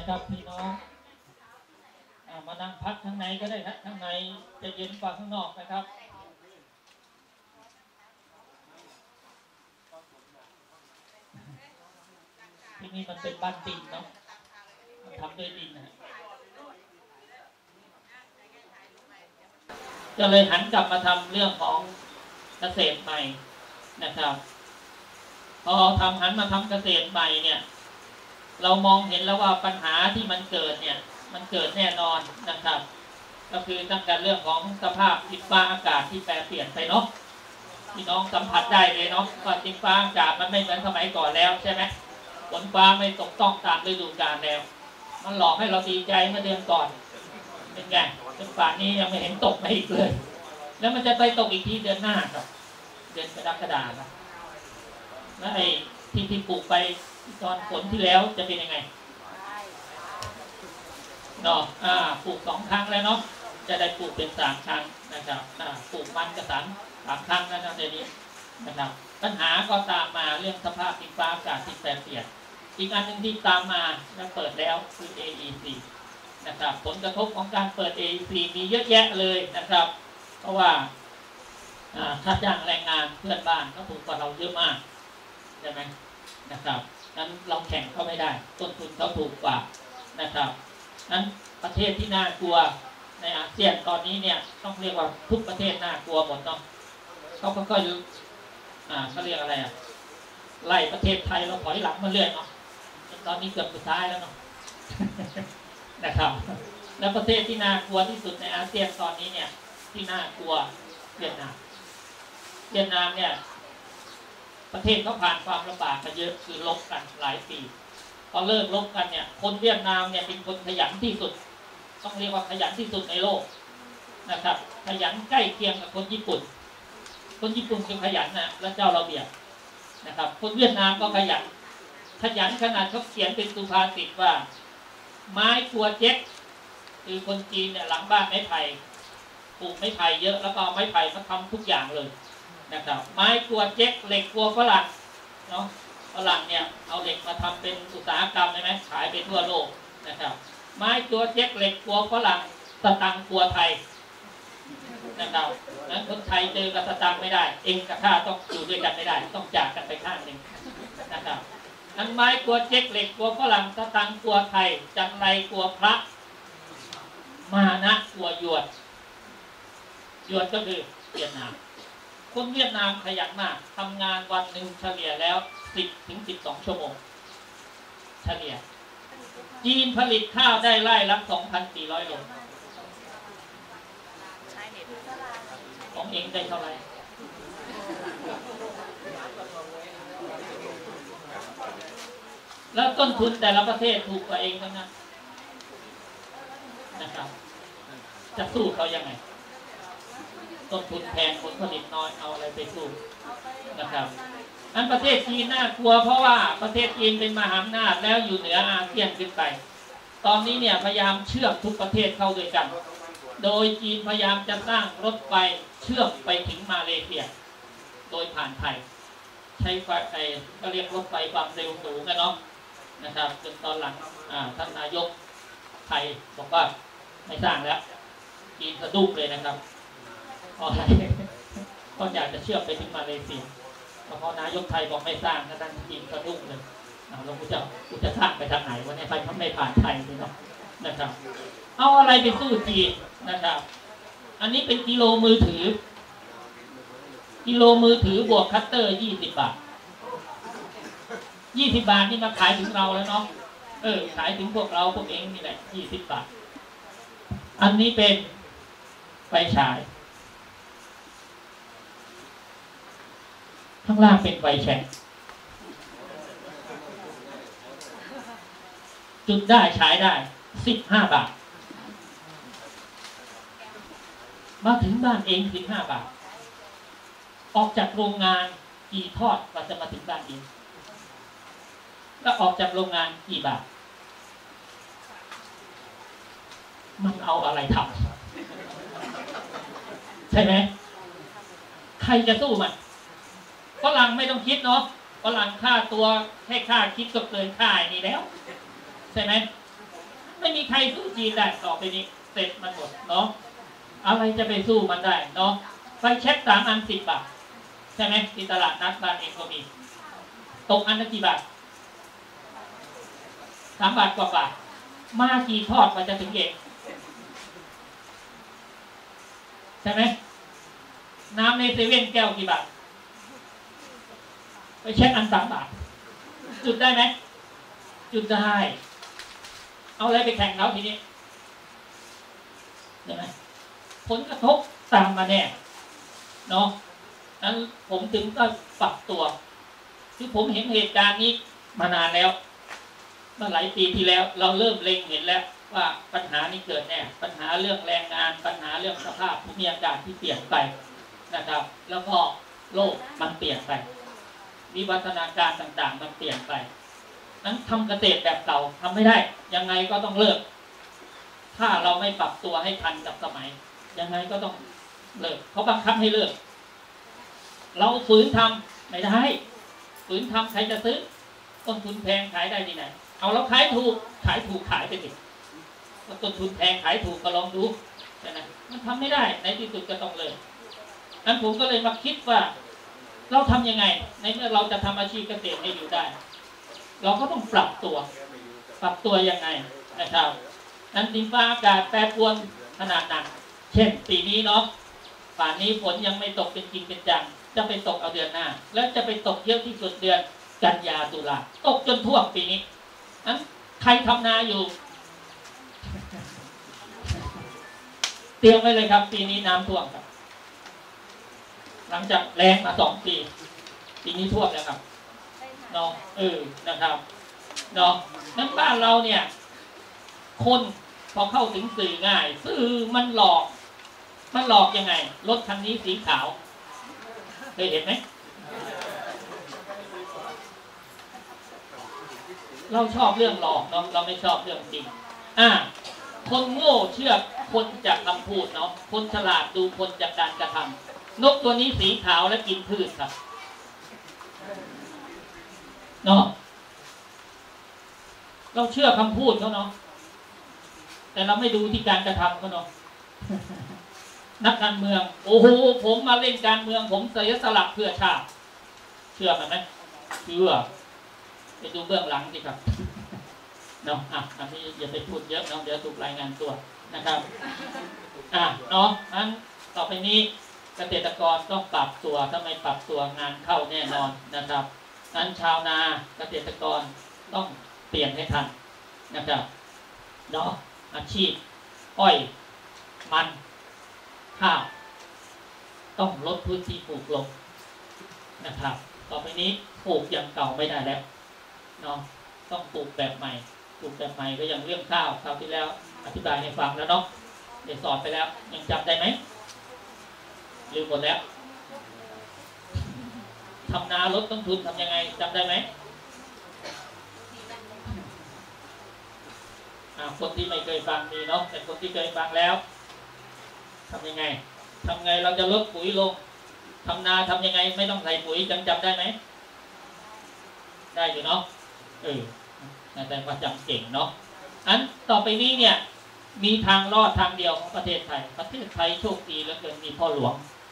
นะครับพี่น้องมานั่งพักข้างในก็ได้ครับข้างในจะเย็นกว่าข้างนอกนะครับที่นี่มันเป็นบ้านดินเนาะทำด้วยดินนะก็เลยหันกลับมาทำเรื่องของเกษตรใหม่นะครับพอหันมาทำเกษตรใหม่เนี่ยเรามองเห็นแล้วว่าปัญหาที่มันเกิดเนี่ยมันเกิดแน่นอนนะครับก็คือตั้งแต่เรื่องของสภาพดินฟ้าอากาศที่แปรเปลี่ยนไปเนาะพี่น้องสัมผัสได้เลยเนาะว่าดินฟ้าอากาศมันไม่เหมือนสมัยก่อนแล้วใช่ไหมฝนฟ้าไม่ตกต้องตามฤดูกาลแล้วมันหลอกให้เราดีใจเมื่อเดือนก่อนเป็นไงจนป่านนี้ยังไม่เห็นตกมาอีกเลยแล้วมันจะไปตกอีกทีเดือนหน้าครับเดือนกรกฎาคมแล้วไอ้ที่ปลูกไปตอนฝนที่แล้วจะเป็นยังไงเนาะปลูก2 ครั้งแล้วเนาะจะได้ปลูกเป็น3 ครั้งนะครับปลูกมันกระสัน3 ครั้งนะครับในนี้นะครับปัญหาก็ตามมาเรื่องสภาพดินฟ้าอากาศที่แปรเปลี่ยนอีกอันหนึ่งที่ตามมาแล้วเปิดแล้วคือ AEC นะครับผลกระทบของการเปิด AEC มีเยอะแยะเลยนะครับเพราะว่าค่าจ้างแรงงานเพื่อนบ้านเขาถูกกว่าเราเยอะมากใช่ไหมนะครับนั้นเราแข่งเขาไม่ได้ต้นทุนเขาถูกกว่านะครับนั้นประเทศที่น่ากลัวในอาเซียนตอนนี้เนี่ยต้องเรียกว่าทุกประเทศน่ากลัวหมดเนาะเขาก็เขาเรียกอะไรไล่ประเทศไทยเราถอยหลังมาเรื่อยเนาะตอนนี้เกือบสุดท้ายแล้วเนาะนะครับแล้วประเทศที่น่ากลัวที่สุดในอาเซียนตอนนี้เนี่ยที่น่ากลัวเวียดนามเนี่ยประเทศเขาผ่านความลำบากมาเยอะคือลบกันหลายปีพอเลิกลบกันเนี่ยคนเวียดนามเนี่ยเป็นคนขยันที่สุดต้องเรียกว่าขยันที่สุดในโลกนะครับขยันใกล้เคียงกับคนญี่ปุ่นคือขยันนะและเจ้าระเบียบนะครับคนเวียดนามก็ขยันขนาดเขาเขียนเป็นสุภาษิตว่าไม้ครัวเจ๊กคือคนจีนเนี่ยหลังบ้านไม้ไผ่ปลูกไม้ไผ่เยอะแล้วก็เอาไม้ไผ่มาทำทุกอย่างเลยนะครับไม้ครัวเจ๊กเหล็กครัวฝรั่งเนาะฝรั่งเนี่ยเอาเหล็กมาทำเป็นอุตสาหกรรมใช่ไหมขายไปทั่วโลกนะครับไม้ครัวเจ๊กเหล็กครัวฝรั่งสตังค์ครัวไทยนะครับนั้นคนไทยเจอกับสตังค์ไม่ได้เองกับข้าต้องอยู่ด้วยกันไม่ได้ต้องจากกันไปข้างหนึ่งนะครับนั้นไม้ครัวเจ๊กเหล็กครัวฝรั่งสตังค์ครัวไทยจันไรครัวพระมานะครัวหยวดก็คือเวียดนามคนเวียดนามขยันมากทำงานวันหนึ่งเฉลี่ยแล้ว10-12 ชั่วโมงเฉลี่ยจีนผลิตข้าวได้ไร่ละ 2,400 โลของเองได้เท่าไหร่แล้วต้นทุนแต่ละประเทศถูกกว่าเองทั้งนั้นนะครับจะสู้เขายังไงต้นทุนแพงผลผลิตน้อยเอาอะไรไปสู้นะครับอันประเทศจีนน่ากลัวเพราะว่าประเทศจีนเป็นมหาอำนาจแล้วอยู่เหนืออาเซียนขึ้นไปตอนนี้เนี่ยพยายามเชื่อมทุกประเทศเข้าด้วยกันโดยจีนพยายามจะสร้างรถไฟเชื่อมไปถึงมาเลเซียโดยผ่านไทยใช้ไฟก็เรียกรถไฟความเร็วสูงกันเนาะนะครับจนตอนหลังท่านนายกไทยบอกว่าไม่สร้างแล้วจีนสะดุ้งเลยนะครับอะไรก็อยากจะเชื่อมไปถึงมาเลเซียพอนายกไทยบอกไม่สร้างท่านจีนสะดุ้งเลยเรากูจะสร้างไปทางไหนวันนี้ไปทำไม่ผ่านไทยเลยเนาะนะครับเอาอะไรไปสู้จีนนะครับอันนี้เป็นกิโลมือถือบวกคัตเตอร์20 บาท20 บาทนี่มาขายถึงเราแล้วเนาะขายถึงพวกเราพวกเองนี่แหละ20 บาทอันนี้เป็นไฟฉายข้างล่างเป็นไฟแช็กจุดได้ฉายได้15 บาทมาถึงบ้านเอง15 บาทออกจากโรงงานกี่ทอดกว่าจะมาถึงบ้านเองแล้วออกจากโรงงานกี่บาทมันเอาอะไรทำใช่ไหมใครจะสู้มันฝรั่งไม่ต้องคิดเนาะฝรั่งค่าตัวแค่ค่าคิดก็เกินค่านี่แล้วใช่ไหมไม่มีใครสู้จีนได้ต่อไปนี้เสร็จมันหมดเนาะอะไรจะไปสู้มันได้เนาะไฟแช็ก3 อัน10 บาทใช่ไหมที่ตลาดนัดบ้านเองก็มีตกอันละกี่บาท3 บาทกว่ามากี่ทอดมันจะถึงเองใช่ไหมน้ำในเซเว่นแก้วกี่บาทไปเช็คอัน3 บาทจุดได้ไหมจุดได้เอาอะไรไปแข่งเขาทีนี้ใช่ไหมผลกระทบตามมาแน่เนาะนั้นผมถึงก็ปรับตัวคือผมเห็นเหตุการณ์นี้มานานแล้วเมื่อหลายปีที่แล้วเราเริ่มเล็งเห็นแล้วว่าปัญหานี้เกิดแน่ปัญหาเรื่องแรงงานปัญหาเรื่องสภาพภูมิอากาศที่เปลี่ยนไปนะครับแล้วก็โลกมันเปลี่ยนไปวิวัฒนาการต่างๆมันเปลี่ยนไปนั้นทำเกษตรแบบเก่าทำไม่ได้ยังไงก็ต้องเลิกถ้าเราไม่ปรับตัวให้ทันกับสมัยยังไงก็ต้องเลิกเขาบังคับให้เลิกเราฝืนทำไม่ได้ฝืนทำใครจะซื้อต้นทุนแพงขายได้ที่ไหนเอาเราขายถูกขายไปสิต้นทุนแพงขายถูกก็ลองดูใช่ไหมมันทำไม่ได้ในที่สุดก็ต้องเลิกอันผมก็เลยมาคิดว่าเราทำยังไงในเมื่อเราจะทำอาชีพเกษตรให้อยู่ได้เราก็ต้องปรับตัวยังไงนะครับนั้นดินฟ้าอากาศแปรปรวนขนาดหนักเช่นปีนี้เนาะป่านนี้ฝนยังไม่ตกเป็นจริงเป็นจังจะไปตกเอาเดือนหน้าแล้วจะไปตกเยอะที่สุดเดือนกันยาตุลาตกจนท่วมปีนี้นั้นใครทำนาอยู่เตรียมไว้เลยครับปีนี้น้ำท่วมครับหลังจากแรงมา2 ปีปีนี้ท่วมแล้วครับเนาะนะครับเนาะนั้นบ้านเราเนี่ยคนพอเข้าถึงสื่อง่ายสื่อมันหลอกยังไงรถคันนี้สีขาวเคยเห็นไหมเราชอบเรื่องหลอกเนาะเราไม่ชอบเรื่องจริงคนโง่เชื่อคนจากคำพูดเนาะคนฉลาดดูคนจากการกระทำนกตัวนี้สีขาวและกินพืชครับเนาะเราเชื่อคำพูดเขาเนาะแต่เราไม่ดูที่การกระทำเขาเนาะนักการเมืองโอ้โหผมมาเล่นการเมืองผมเสียสละเพื่อชาติเชื่อมันไหมเชื่อไปดูเบื้องหลังสิครับเนาะอันนี้อย่าไปพูดเยอะเนาะเดี๋ยวถูกรายงานตัวนะครับเนาะนั้นต่อไปนี้เกษตรกรต้องปรับตัวถ้าไม่ปรับตัวงานเข้าแน่นอนนะครับนั้นชาวนาเกษตรกรต้องเปลี่ยนให้ทันนะครับเนาะอาชีพอ้อยมันข้าวต้องลดพื้นที่ปลูกลงนะครับต่อไปนี้ปลูกอย่างเก่าไม่ได้แล้วเนาะต้องปลูกแบบใหม่ก็อย่างเรื่องข้าวคราวที่แล้วอธิบายให้ฟังแล้วเนาะเดี๋ยวสอนไปแล้วยังจำได้ไหมลืมหมดแล้วทำนาลดต้นทุนทำยังไงจำได้ไหมคนที่ไม่เคยฟังมีเนาะแต่คนที่เคยฟังแล้วทำยังไงเราจะลดปุ๋ยลงทำนาทำยังไงไม่ต้องใส่ปุ๋ยจำได้ไหมได้อยู่เนาะแต่ว่าจำเก่งเนาะอันต่อไปนี้เนี่ยมีทางรอดทางเดียวของประเทศไทยโชคดีเหลือเกินมีพ่อหลวง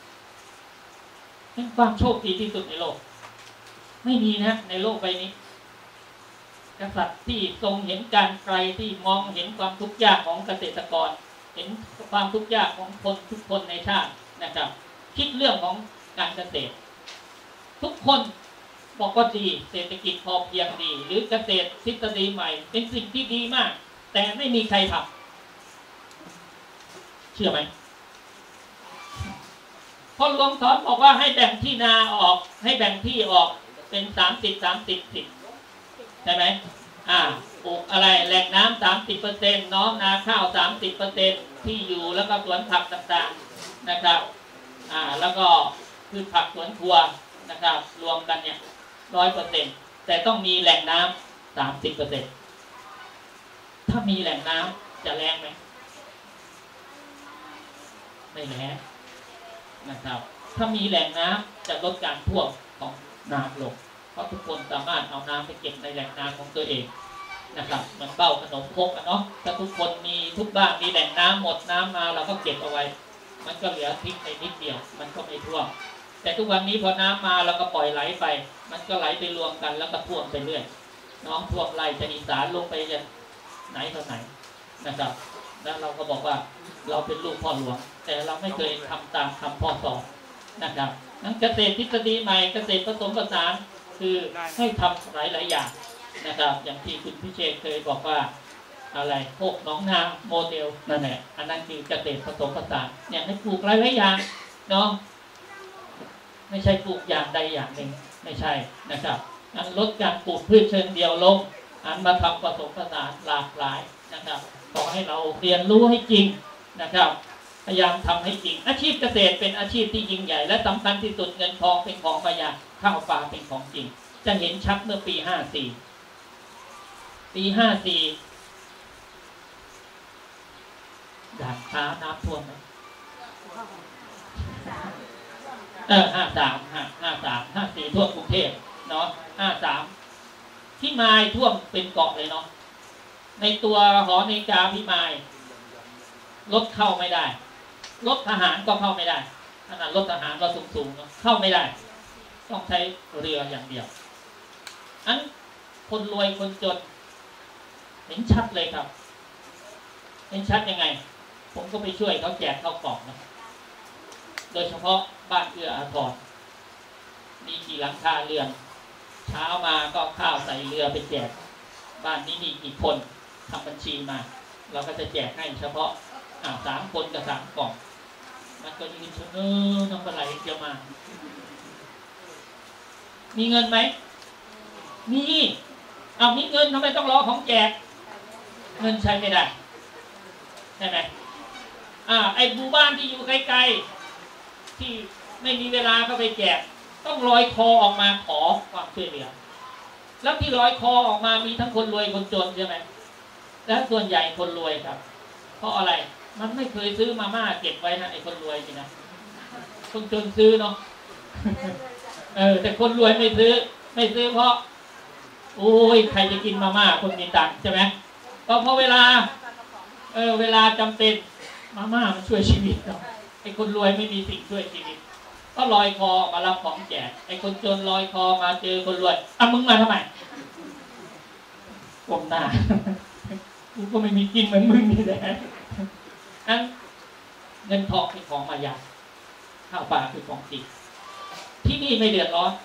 เป็นความโชคดีที่สุดในโลกไม่มีนะในโลกใบนี้กษัตริย์ที่ทรงเห็นการไกลที่มองเห็นความทุกข์ยากของเกษตรกรเห็นความทุกข์ยากของคนทุกคนในชาตินะครับคิดเรื่องของการเกษตรทุกคนบอกว่าดีเศรษฐกิจพอเพียงดีหรือเกษตรทฤษฎีใหม่เป็นสิ่งที่ดีมากแต่ไม่มีใครทำเชื่อไหมพอหลวงสอนบอกว่าให้แบ่งที่นาออกให้แบ่งที่ออกเป็น30 ใช่ไหมปลูกอะไรแหล่งน้ำ30%เนาะนาข้าว30%ที่อยู่แล้วก็สวนผักต่างๆนะครับแล้วก็พืชผักสวนครัวนะครับรวมกันเนี่ย100%แต่ต้องมีแหล่งน้ำ30%ถ้ามีแหล่งน้ำจะแรงไหมไม่แรงนะครับถ้ามีแหล่งน้ำจะลดการท่วมของน้ำลงเพราะทุกคนสามารถเอาน้ำไปเก็บในแหล่งน้ำของตัวเองนะครับเหมือนเบ้าขนมครกเนาะถ้าทุกคนมีทุกบ้านมีแหล่งน้ำหมดน้ำมาเราก็เก็บเอาไว้มันก็เหลือทิ้งไปนิดเดียวมันก็ไม่ท่วมแต่ทุกวันนี้พอน้ำมาเราก็ปล่อยไหลไปมันก็ไหลไปรวมกันแล้วก็ท่วมไปเรื่อยน้องท่วมไร่จะอีสานลงไปจะไหนเท่าไหนนะครับแล้วเราก็บอกว่าเราเป็นลูกพ่อหลวงแต่เราไม่เคยทำตามคำพ่อสอนนะครับนั้นเกษตรทฤษฎีใหม่เกษตรผสมผสานคือให้ทำหลายอย่างนะครับอย่างที่คุณพิเชษเคยบอกว่าอะไรพวกน้องนาโมเดลนั่นแหละอันนั้นคือเกษตรผสมผสานเนี่ยให้ปลูกหลายอย่างเนาะไม่ใช่ปลูกอย่างใดอย่างหนึ่งไม่ใช่นะครับอันลดการปลูกพืชเชิงเดียวลงอันมาทำผสมผสานหลากหลายนะครับขอให้เราเรียนรู้ให้จริงนะครับพยายามทำให้จริงอาชีพเกษตรเป็นอาชีพที่ยิ่งใหญ่และสำคัญที่สุดเงินทองเป็นของประหยัดข้าวปลาเป็นของจริงจะเห็นชัดเมื่อปี54ปี54ด่านช้าน้ำท่วมไหม53ท่วมกรุงเทพเนาะ53พี่มายท่วมเป็นเกาะเลยเนาะในตัวหอนาฬิกาพี่มายรถเข้าไม่ได้รถทหารก็เข้าไม่ได้ขนาดรถทหารก็สูงๆเนาะเข้าไม่ได้ต้องใช้เรืออย่างเดียวอันคนรวยคนจนเห็นชัดเลยครับเห็นชัดยังไงผมก็ไปช่วยเขาแจกข้าวกล่องนะโดยเฉพาะบ้านเอื้ออาทรมีกี่หลังคาเรือนเช้ามาก็ข้าวใส่เรือไปแจกบ้านนี้มีกี่คนทำบัญชีมาเราก็จะแจกให้เฉพาะ3 คนกับ3 กล่องมันก็ยืนชนน้ำปลาไหลเยอะมากมีเงินไหมมีมีเงินทำไมต้องรอของแจกเงินใช้ไม่ได้ใช่ไหมไอ้หมู่บ้านที่อยู่ไกลๆที่ไม่มีเวลาก็ไปแจกต้องลอยคอออกมาขอความช่วยเหลือแล้วที่ลอยคอออกมามีทั้งคนรวยคนจนใช่ไหมและส่วนใหญ่คนรวยครับเพราะอะไรมันไม่เคยซื้อมาม่าเก็บไว้นะไอ้คนรวยนี่นะคนจนซื้อเนาะแต่คนรวยไม่ซื้อเพราะโอ้ยใครจะกินมาม่าคนมีตังค์ใช่ไหมก็เพราะเวลาจำเป็นมาม่ามันช่วยชีวิตเราไอ้คนรวยไม่มีสิ่งช่วยชีวิตก็ลอยคอมารับของแจกไอ้คนจนลอยคอมาเจอคนรวยมึงมาทำไมก้มหน้ากูก็ไม่มีกินเหมือนมึงนี่แหละเงินทองเป็นของมายาข้าวปลาคือของจริงที่นี่ไม่เดือดร้อน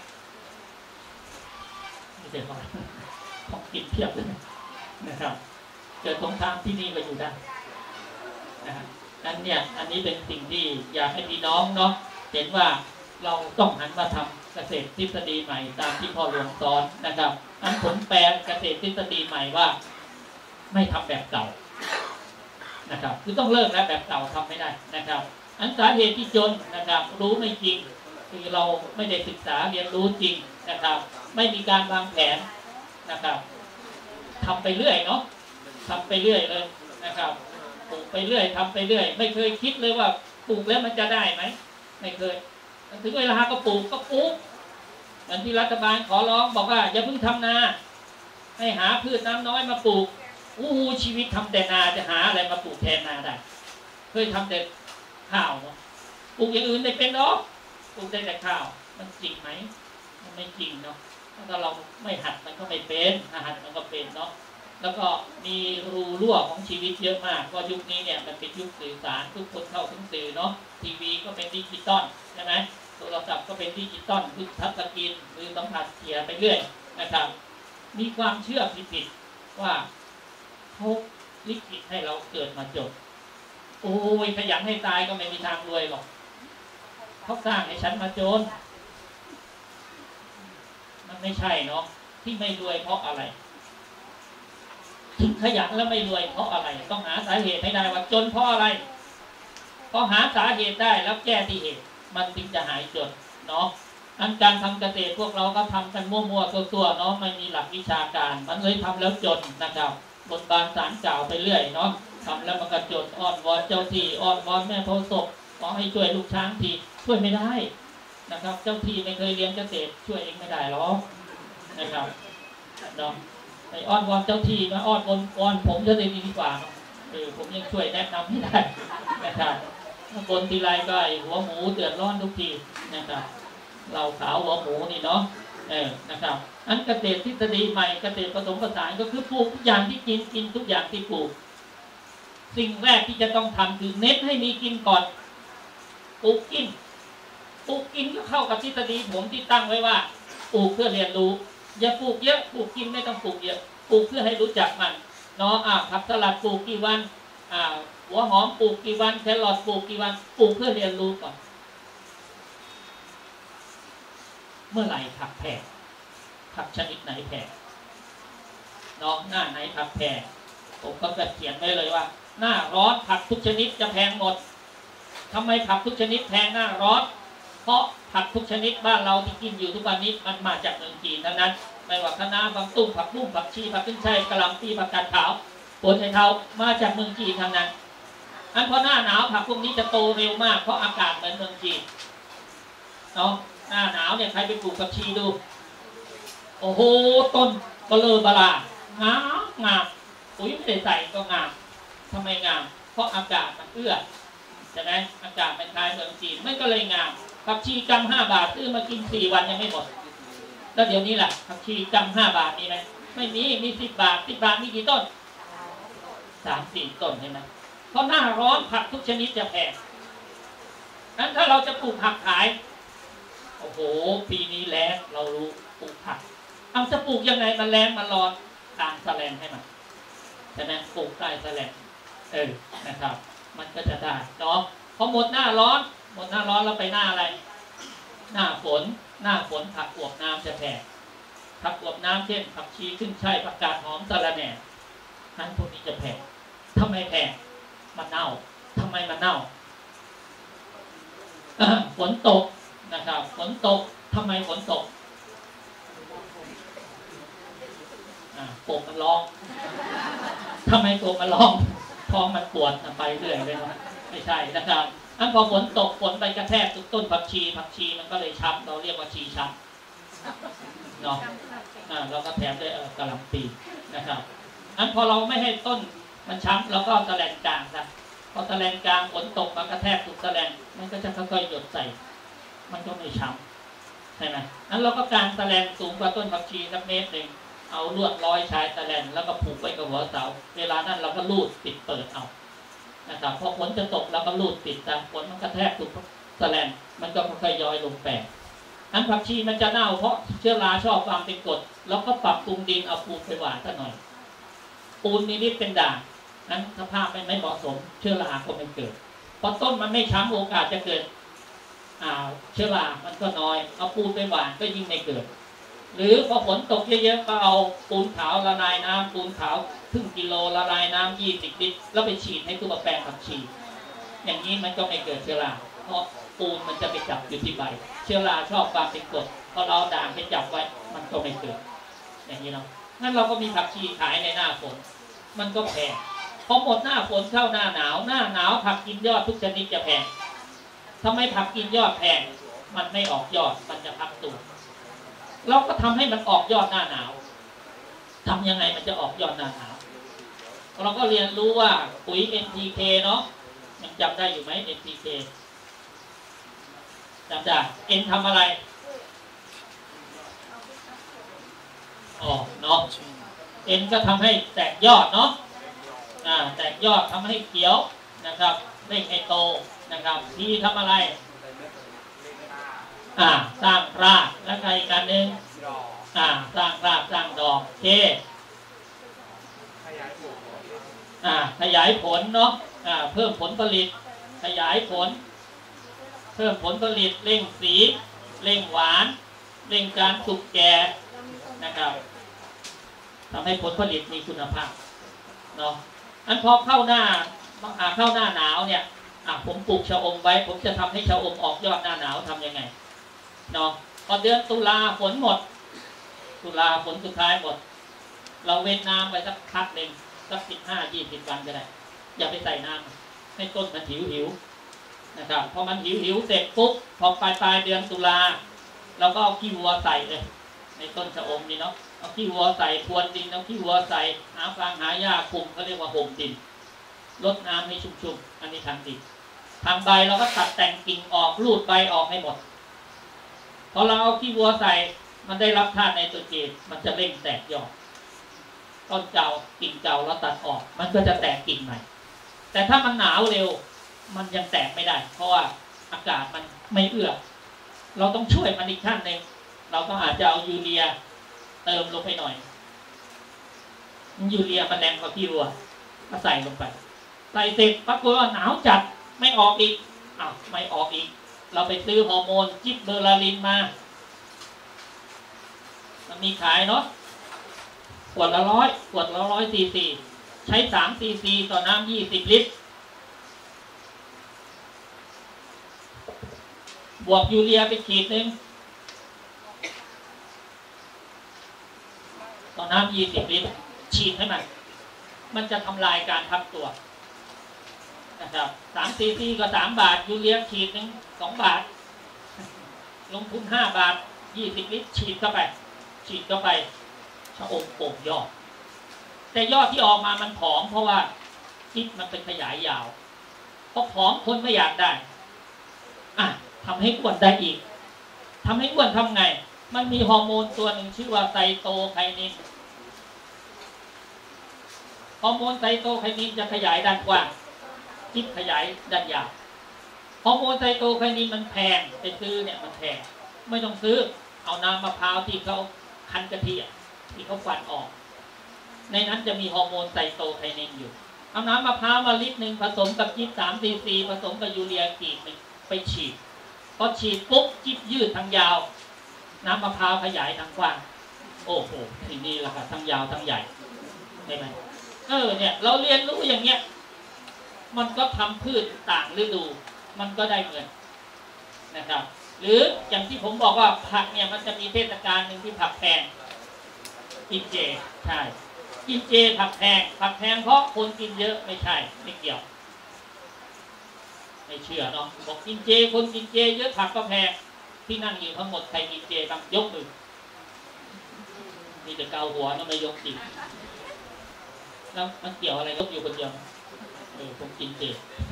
ของกินเพียบเลยนะครับเกิดสงครามที่นี่ก็อยู่ได้นะครับอันนี้เป็นสิ่งที่อยากให้พี่น้องเนาะเห็นว่าเราต้องหันมาทำเกษตรทฤษฎีใหม่ตามที่พ่อหลวงสอนนะครับผมแปลเกษตรทฤษฎีใหม่ว่าไม่ทำแบบเก่านะครับคือต้องเลิกแล้วแบบเก่าทำไม่ได้นะครับสาเหตุที่จนนะครับรู้ไม่จริงคือเราไม่ได้ศึกษาเรียนรู้จริงนะครับไม่มีการวางแผนนะครับทำไปเรื่อยเนาะทำไปเรื่อยเลยนะครับปลูกไปเรื่อยทำไปเรื่อยไม่เคยคิดเลยว่าปลูกแล้วมันจะได้ไหมไม่เคยถึงเวลาก็ปลูกเหมือนที่รัฐบาลขอร้องบอกว่าอย่าเพิ่งทำนาให้หาพืชน้ำน้อยมาปลูกชีวิตทำแต่นาจะหาอะไรมาปลูกแทนนาได้เคยทำแต่ข้าวเนาะปลูกอย่างอื่นได้เป็นหรอปลูกได้แต่ข้าวมันจริงไหมมันไม่จริงเนาะถ้าเราไม่หัดมันก็ไม่เป็นหัดมันก็เป็นเนาะแล้วก็มีรูรั่วของชีวิตเยอะมากเพราะยุคนี้เนี่ยมันเป็นยุคสื่อสารทุกคนเข้าถึงสื่อเนาะทีวีก็เป็นดิจิตอลใช่ไหมโทรศัพท์ก็เป็นดิจิตอลคือทัชสกรีนคือสัมผัสเสียไปเรื่อยนะครับมีความเชื่อผิดๆว่าเขาลิขิตให้เราเกิดมาจนโอ้ยขยันให้ตายก็ไม่มีทางรวยหรอกเขาสร้างให้ฉันมาจนมันไม่ใช่เนาะที่ไม่รวยเพราะอะไรถึงขยันแล้วไม่รวยเพราะอะไรต้องหาสาเหตุให้ได้ว่าจนเพราะอะไรพอหาสาเหตุได้แล้วแก้ที่เหตุมันจึงจะหายจนเนาะการทำเกษตรพวกเราก็ทำกันมั่วๆตัวๆเนาะไม่มีหลักวิชาการมันเลยทำแล้วจนนะครับบนบานสารกล่าวไปเรื่อยเนาะทำแล้วมันก็จนอ้อนวอนเจ้าที่อ้อนวอนแม่โพธิ์ศพขอให้ช่วยลูกช้างทีช่วยไม่ได้นะครับเจ้าที่ไม่เคยเรียนเกษตรช่วยเองไม่ได้หรอกนะครับเนาะไปอ้อนวอนเจ้าที่มาอ้อนวอนผมจะดีกว่าผมยังช่วยแนะนำไม่ได้นะครับบนทีไรก็หัวหมูเดือดร้อนทุกทีนะครับเราขาวหัวหมูนี่เนาะนะครับอันเกษตรทฤษฎีใหม่เกษตรผสมผสานก็คือปลูกทุกอย่างที่กินทุกอย่างที่ปลูกสิ่งแรกที่จะต้องทำคือเน้นให้มีกินก่อนปลูกกินก็เข้ากับทฤษฎีผมที่ตั้งไว้ว่าปลูกเพื่อเรียนรู้อย่าปลูกเยอะปลูกกินไม่ต้องปลูกเยอะปลูกเพื่อให้รู้จักมันเนาะผักสลัดปลูกกี่วันหัวหอมปลูกกี่วันแครอทปลูกกี่วันปลูกเพื่อเรียนรู้ก่อนเมื่อไหร่ผักแพงผักชนิดไหนแพงเนาะหน้าไหนผักแพงผมก็จะเขียนไว้เลยว่าหน้าร้อนผักทุกชนิดจะแพงหมดทำไมผักทุกชนิดแพงหน้าร้อนเพราะผักทุกชนิดบ้านเราที่กินอยู่ทุกวันนี้มันมาจากเมืองจีนทั้งนั้นไม่ว่าคะน้าบางตุ้งผักบุ้งผักชีผักขึ้นช่ายกะหล่ำปีผักกาดขาวโผล่ไชเท้ามาจากเมืองจีนทั้งนั้นอันพอหน้าหนาวผักพวกนี้จะโตเร็วมากเพราะอากาศเหมือนเมืองจีนเนาะหน้าหนาวเนี่ยใครไปปลูกผักชีดูโอ้โหต้นเบลอบลางามปุ๋ยไม่ได้ใส่ก็งามทำไมงามเพราะอากาศมันเอื้อใช่ไหมอากาศเป็นคล้ายเมืองจีนมันก็เลยงามผักชีกำ5 บาทซื้อมากิน4 วันยังไม่หมดแล้วเดี๋ยวนี้แหละผักชีกำ5 บาทมีไหมไม่มี10 บาทมีกี่ต้น3-4 ต้นใช่ไหมเพราะหน้าร้อนผักทุกชนิดจะแพงงั้นถ้าเราจะปลูกผักขายโอ้โหปีนี้แล้งเรารู้ปลูกผักเอาจะปลูกยังไงมันแล้งมันร้อนตามแสลงให้มันใช่ไหมปลูกใต้แสลงนะครับมันก็จะได้เนาะพอหมดหน้าร้อนเราไปหน้าอะไรหน้าฝนผักอวบน้ำจะแพงผักอวบน้ำเช่นผักชีขึ้นช่ายผักกาดหอมสะระแหน่ทั้งพวกนี้จะแพงทำไมแพงมันเน่าทำไมมันเน่าฝนตกนะครับฝนตกทำไมฝนตกโป่งมันร้องทำไมโป่งมันร้องท้องมันปวดไปเรื่อยเลยนะไม่ใช่นะครับอันพอฝนตกฝนไปกระแทกต้นผักชีมันก็เลยช้ำเราเรียกว่าชีช้ำเนาะเราก็แถมด้วยกะหล่ำปีนะครับอันพอเราไม่ให้ต้นมันช้ำเราก็แสลงกลางซะพอแสลงกลางฝนตกมันกระแทกถูกแสลงมันก็จะค่อยๆหยดใส่มันก็ไม่ช้ำใช่ไหมนั้นเราก็กางแสลงสูงกว่าต้นผักชีสักเมตรหนึ่งเอาลวดร้อยชายแสลงแล้วก็ผูกไว้กับหัวเสาเวลานั้นเราก็ลูดปิดเปิดเอานะครับพอฝนจะตกเราก็ลูดปิดแต่ฝนมันกระแทกถูกแสลงมันก็ค่อยๆย้อยลงแปลงอันผักชีมันจะเน่าเพราะเชื้อราชอบความเป็นกรดแล้วก็ปรับปรุงดินเอาปูนไปหว่านซะหน่อยปูนนิดเป็นด่างนั้นสภาพไม่เหมาะสมเชื้อราก็ไม่เกิดพอต้นมันไม่ช้ำโอกาสจะเกิดเชื้อรามันก็น้อยเอาปูนไปหว่านก็ยิ่งไม่เกิดหรือพอฝนตกเยอะๆก็เอาปูนขาวละลายน้ำปูนขาวครึ่งกิโลละลายน้ำ20 ลิตรแล้วไปฉีดให้ตัวแปลงผักชีอย่างนี้มันก็ไม่เกิดเชื้อราเพราะปูนมันจะไปจับอยู่ที่ใบเชื้อราชอบความเป็นกรดพอเราด่างไปจับไว้มันก็ไม่เกิดอย่างนี้เนาะงั้นเราก็มีผักชีขายในหน้าฝนมันก็แพงพอหมดหน้าฝนเข้าหน้าหนาวผักกินยอดทุกชนิดจะแพงทำไมผักกินยอดแพงมันไม่ออกยอดมันจะพักตัวเราก็ทำให้มันออกยอดหน้าหนาวทำยังไงมันจะออกยอดหน้าหนาวเราก็เรียนรู้ว่าปุ๋ย NPK เนาะยังจำได้อยู่ไหม NPK จำได้ N ทำอะไรเนาะ N ก็ทำให้แตกยอดเนาะแตกยอดทำให้เขียวนะครับเร่งให้โตนะครับที่ทำอะไรสร้างรากและใครอีกการหนึ่งสร้างรากสร้างดอกเคขยายผลเนาะเพิ่มผลผลิตขยายผลเพิ่มผลผลิตเร่งสีเร่งหวานเร่งการสุกแก่นะครับทำให้ผลผลิตมีคุณภาพเนาะอันพอเข้าหน้าหนาวเนี่ยผมปลูกชะอมไว้ผมจะทำให้ชะอมออกยอดหน้าหนาวทำยังไงเนาะพอเดือนตุลาฝนหมดฝนสุดท้ายหมดเราเว้นน้ำไว้สักพักหนึ่งสัก15-20 วันก็ได้อย่าไปใส่น้ำให้ต้นมันหิวนะครับพอมันหิวเสร็จปุ๊บพอปลายเดือนตุลาเราก็เอาขี้วัวใส่เลยในต้นชะอมนี่เนาะเอาขี้วัวใส่พรวนดินเอาขี้วัวใส่หาฟางหาหญ้าคลุมเขาเรียกว่าห่มดินรดน้ำให้ชุ่มๆอันนี้ทางดินทางใบเราก็ตัดแต่งกิ่งออกรูดใบออกให้หมดพอเราเอาขี้วัวใส่มันได้รับธาตุไนโตรเจนมันจะเร่งแตกยอดต้นเก่ากิ่งเก่าเราตัดออกมันก็จะแตกกิ่งใหม่แต่ถ้ามันหนาวเร็วมันยังแตกไม่ได้เพราะว่าอากาศมันไม่เอื้อเราต้องช่วยมันอีกขั้นหนึ่งเราก็อาจจะเอายูเรียเติมลงไปหน่อยยูเรียมันแรงกว่าขี้วัวก็ใส่ลงไปใส่เสร็จปรากฏว่าหนาวจัดไม่ออกอีกอ้าวไม่ออกอีกเราไปซื้อฮอร์โมนจิบเบอร์ลารินมามันมีขายเนาะขวดละ100 ซีซีใช้3 ซีซีต่อน้ำ20 ลิตรบวกยูเรียไปขีดนึงต่อน้ำ20 ลิตรฉีดให้มันจะทำลายการทับตัวนะครับ3 ซีซีก็3 บาทยูเรียขีดนึง2 บาทลงทุน5 บาท20 ลิตรฉีดเข้าไปชะอมโป่งยอดแต่ยอดที่ออกมามันผอมเพราะว่าพิษมันเป็นขยายยาวเพราะผอมคนไม่อยากได้ทำให้อ้วนได้อีกทำให้อ้วนทำไงมันมีฮอร์โมนตัวหนึ่งชื่อว่าไซโตไคนินฮอร์โมนไซโตไคนินจะขยายด้านกว้างพิษขยายด้านยาวฮอร์โมนไซโตไคนินมันแพงไปซื้อเนี่ยมันแพงไม่ต้องซื้อเอาน้ำมะพร้าวที่เขาคั้นกะทิที่เขาฝันออกในนั้นจะมีฮอร์โมนไซโตไคนินอยู่เอาน้ำมะพร้าวมาลิตร 1ผสมกับจิบ3 ซีซีผสมกับยูเรียขีด 1ไปฉีดพอฉีดปุ๊บจิบยืดทางยาวน้ำมะพร้าวขยายทางกว้างโอ้โหทีนี้แหละครับทั้งยาวทั้งใหญ่ใช่ไหมเนี่ยเราเรียนรู้อย่างเงี้ยมันก็ทำพืชต่างฤดูมันก็ได้เงินนะครับหรืออย่างที่ผมบอกว่าผักเนี่ยมันจะมีเทศกาลหนึ่งที่ผักแพงกินเจใช่กินเจผักแพงเพราะคนกินเยอะไม่ใช่ไม่เกี่ยวไม่เชื่อเนาะบอกกินเจคนกินเจเยอะผักก็แพงที่นั่งอยู่ทั้งหมดใครกินเจบ้างยกมือมีแต่เกาหัวแล้วไม่ยกจริงแล้วมันเกี่ยวอะไรยกอยู่คนเดียวผมกินเจ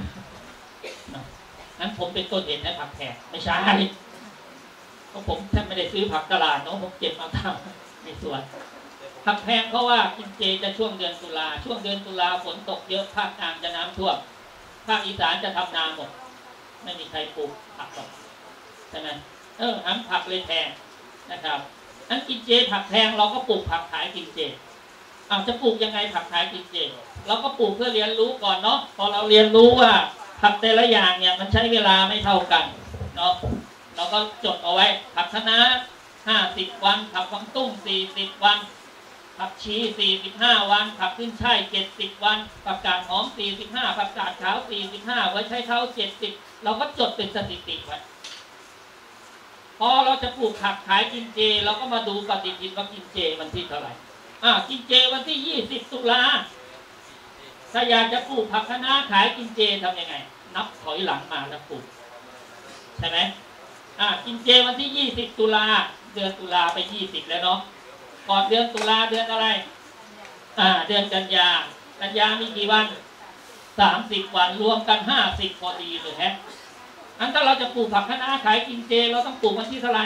นั้นผมเป็นต้นเหตุให้ผักแพงไม่ใช่เพราะผมแทบไม่ได้ซื้อผักตลาดเนาะผมเก็บมาทำในสวนผักแพงเพราะว่ากินเจจะช่วงเดือนตุลาฝนตกเยอะภาคกลางจะน้ำท่วมภาคอีสานจะทำนาหมดไม่มีใครปลูกผักหรอกใช่ไหมอันผักเลยแพงนะครับอันกินเจผักแพงเราก็ปลูกผักขายกินเจจะปลูกยังไงผักขายกินเจเราก็ปลูกเพื่อเรียนรู้ก่อนเนาะพอเราเรียนรู้ว่าผักแต่ละอย่างเนี่ยมันใช้เวลาไม่เท่ากันเนาะเราก็จดเอาไว้ผักคะน้า50 วันผักกวางตุ้ง40 วันผักชี45 วันผักขึ้นช่าย70 วันผักกาดหอม45ผักกาดขาว45ไว้ใช้เท้า70เราก็จดเป็นสถิติไว้พอเราจะปลูกผักขายกินเจเราก็มาดูปฏิทินว่ากินเจวันที่เท่าไหร่กินเจวันที่20 ตุลาถ้าอยากจะปลูกผักคะน้าขายกินเจทำยังไงนับถอยหลังมาแล้วปลูกใช่ไหมกินเจวันที่20 ตุลาเดือนตุลาไป20แล้วเนาะก่อนเดือนตุลาเดือนอะไรเดือนกันยามีกี่วัน30 วันรวมกัน50พอดีเลยฮะอันถ้าเราจะปลูกผักคะน้าขายกินเจเราต้องปลูกวันที่เท่าไหร่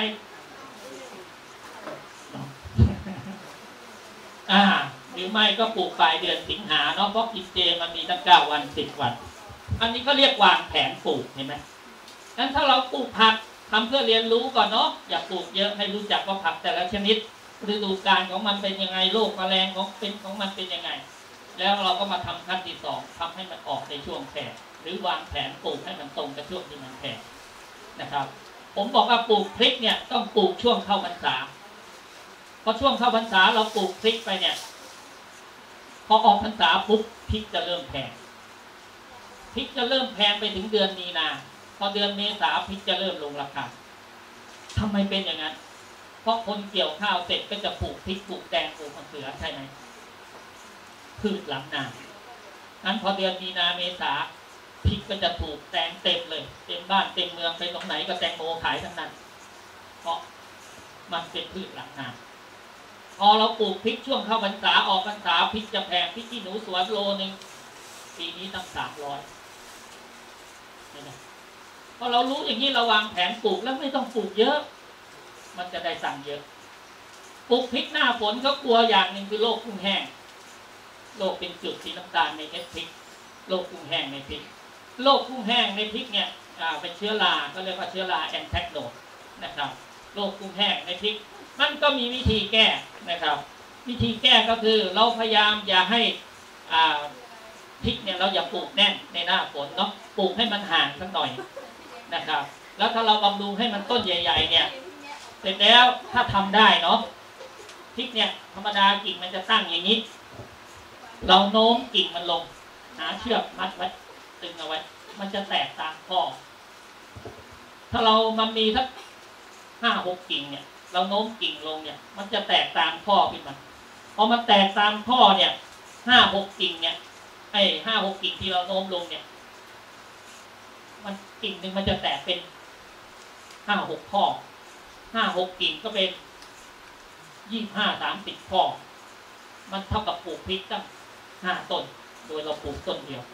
หรือไม่ก็ปลูกปลายเดือนสิงหาเนาะเพราะกินเจมันมีตั้ง9 วัน10 วันอันนี้ก็เรียกวางแผนปลูกเห็นไหมงั้นถ้าเราปลูกผักทำเพื่อเรียนรู้ก่อนเนาะอย่าปลูกเยอะให้รู้จักว่าผักแต่ละชนิดฤดูกาลของมันเป็นยังไงโรคแมลงของมันเป็นยังไงแล้วเราก็มาทำขั้นที่2ทำให้มันออกในช่วงแผ่หรือวางแผนปลูกให้มันตรงกับช่วงที่มันแผ่นะครับผมบอกว่าปลูกพริกเนี่ยต้องปลูกช่วงเข้าพรรษาพอช่วงเข้าพรรษาเราปลูกพริกไปเนี่ยพอออกพรรษาปุ๊บพริกจะเริ่มแพงไปถึงเดือนมีนาพอเดือนเมษาพริกจะเริ่มลงราคาทำไมเป็นอย่างนั้นเพราะคนเกี่ยวข้าวเสร็จก็จะปลูกพริกปลูกแตงปลูกมะเขือใช่ไหมพืชหลังนางั้นพอเดือนมีนาเมษาพริกก็จะถูกแตงเต็มเลยเต็มบ้านเต็มเมืองไปตรงไหนก็แตงโมขายทั้งนั้นเพราะมันเป็นพืชหลังนาพอเราปลูกพริกช่วงเข้าพรรษาออกพรรษาพริกจะแพงพริกขี้หนูสวนโลนึงปีนี้ตั้ง300พอเรารู้อย่างนี้เราวางแผนปลูกแล้วไม่ต้องปลูกเยอะมันจะได้สั่งเยอะปลูกพริกหน้าฝนก็กลัวอย่างหนึ่งคือโรคกุ้งแห้งโรคเป็นจุดสีน้ำตาลในเม็ดพริกโรคกุ้งแห้งในพริกโรคกุ้งแห้งในพริกเนี่ยเป็นเชื้อราก็เรียกว่าเชื้อราแอนแทคโนดนะครับโรคกุ้งแห้งในพริกมันก็มีวิธีแก้นะครับวิธีแก้ก็คือเราพยายามอย่าให้พริกเนี่ยเราอย่าปลูกแน่นในหน้าฝนเนาะปลูกให้มันห่างสักหน่อยนะครับแล้วถ้าเราบำรุงให้มันต้นใหญ่ๆเนี่ยเสร็จแล้วถ้าทำได้เนาะพริกเนี่ยธรรมดากิ่งมันจะตั้งอย่างนี้เราโน้มกิ่งมันลงหาเชือกมัดไว้ตึงเอาไว้มันจะแตกตามข้อถ้ามันมีสัก5-6 กิ่งเนี่ยเราโน้มกิ่งลงเนี่ยมันจะแตกตามข้อขึ้นมาพอมันแตกตามข้อเนี่ย5-6 กิ่งเนี่ย5-6 กิ่งที่เราโน้มลงเนี่ยมันกิ่งหนึ่งมันจะแตกเป็น5-6 ข้อ5-6 กิ่งก็เป็น25-30 ข้อมันเท่ากับปลูกพริกตั้ง5 ต้นโดยเราปลูกต้นเดียว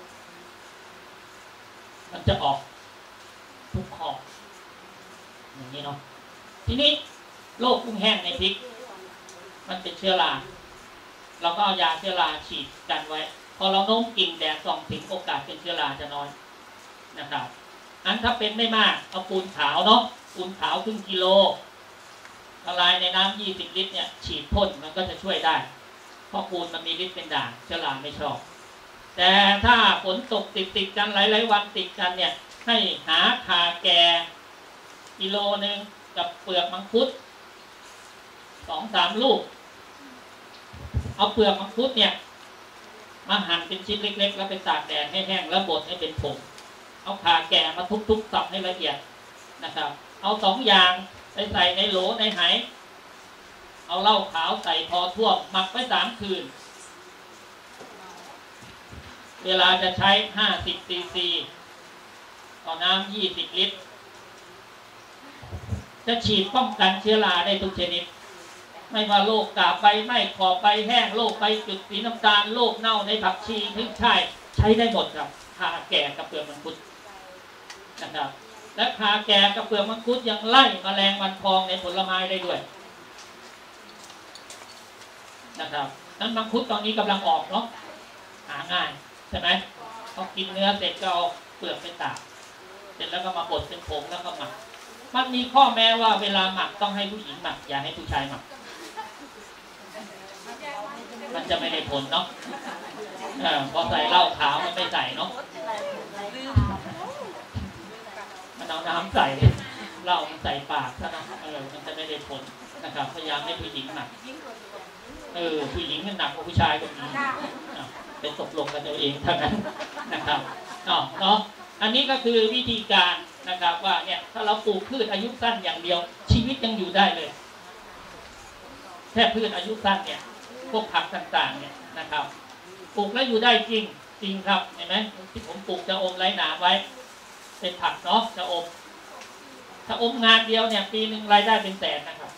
มันจะออกทุกข้ออย่างนี้เนาะทีนี้โรคกุ้งแห้งในพริกมันเป็นเชื้อราเราก็เอายาเชื้อราฉีดกันไว้พอเราโน้มกิ่งแดดส่องถึงโอกาสเป็นเชื้อราจะน้อยนะครับอันถ้าเป็นไม่มากเอาปูนขาวเนาะปูนขาวครึ่งกิโลละลายในน้ำ20 ลิตรเนี่ยฉีดพ่นมันก็จะช่วยได้เพราะปูนมันมีฤทธิ์เป็นด่างเชื้อราไม่ชอบแต่ถ้าฝนตกติดกันหลายๆวันติดกันเนี่ยให้หาข่าแก่กิโลนึงกับเปลือกมังคุด 2-3 ลูกเอาเปลือกมังคุดเนี่ยมาหั่นเป็นชิ้นเล็กๆแล้วไปตากแดดให้แห้งแล้วบดให้เป็นผงเอาข่าแก่มาทุบๆสับให้ละเอียดนะครับเอา2 อย่างไปใส่ในโหลในไหเอาเหล้าขาวใส่พอท่วมหมักไว้3 คืนเวลาจะใช้50 ซีซีต่อน้ำ20 ลิตรจะฉีดป้องกันเชื้อราได้ทุกชนิดไม่ว่าโรคกาบใบไหม้ขอบใบแห้งโรคใบจุดสีน้ำตาลโรคเน่าในผักชีขึ้นช่ายใช้ได้หมดครับข่าแก่กับเปลือกมังคุดนะครับและข่าแก่กับเปลือกมังคุดยังไล่แมลงวันทองในผลไม้ได้ด้วยนะครับนั้นมังคุดตอนนี้กำลังออกเนาะหาง่ายใช่ไหมพอกินเนื้อเสร็จก็เอาเปลือกไปตากเสร็จแล้วก็มาบดเป็นผงแล้วก็หมักมันมีข้อแม้ว่าเวลาหมักต้องให้ผู้หญิงหมักอย่าให้ผู้ชายหมักมันจะไม่ได้ผลเนาะพอใส่เหล้าขาวมันไม่ใส่เนาะมันเอาน้ำใส่เหล้ามันใส่ปากซะเนาะมันจะไม่ได้ผลนะครับพยายามให้ผู้หญิงหมักผู้หญิงมันหนักกว่าผู้ชายคนนี้เป็นตกลงกันเอาเองเท่านั้นนะครับเนาะอันนี้ก็คือวิธีการนะครับว่าเนี่ยถ้าเราปลูกพืชอายุสั้นอย่างเดียวชีวิตยังอยู่ได้เลยแค่พืชอายุสั้นเนี่ยพวกผักต่างๆเนี่ยนะครับปลูกแล้วอยู่ได้จริงครับเห็นไหมที่ผมปลูกจะอมไร้หนามไว้เป็นผักเนาะจะอมถ้าอมงานเดียวเนี่ยปีนึงรายได้เป็นแสนนะครับ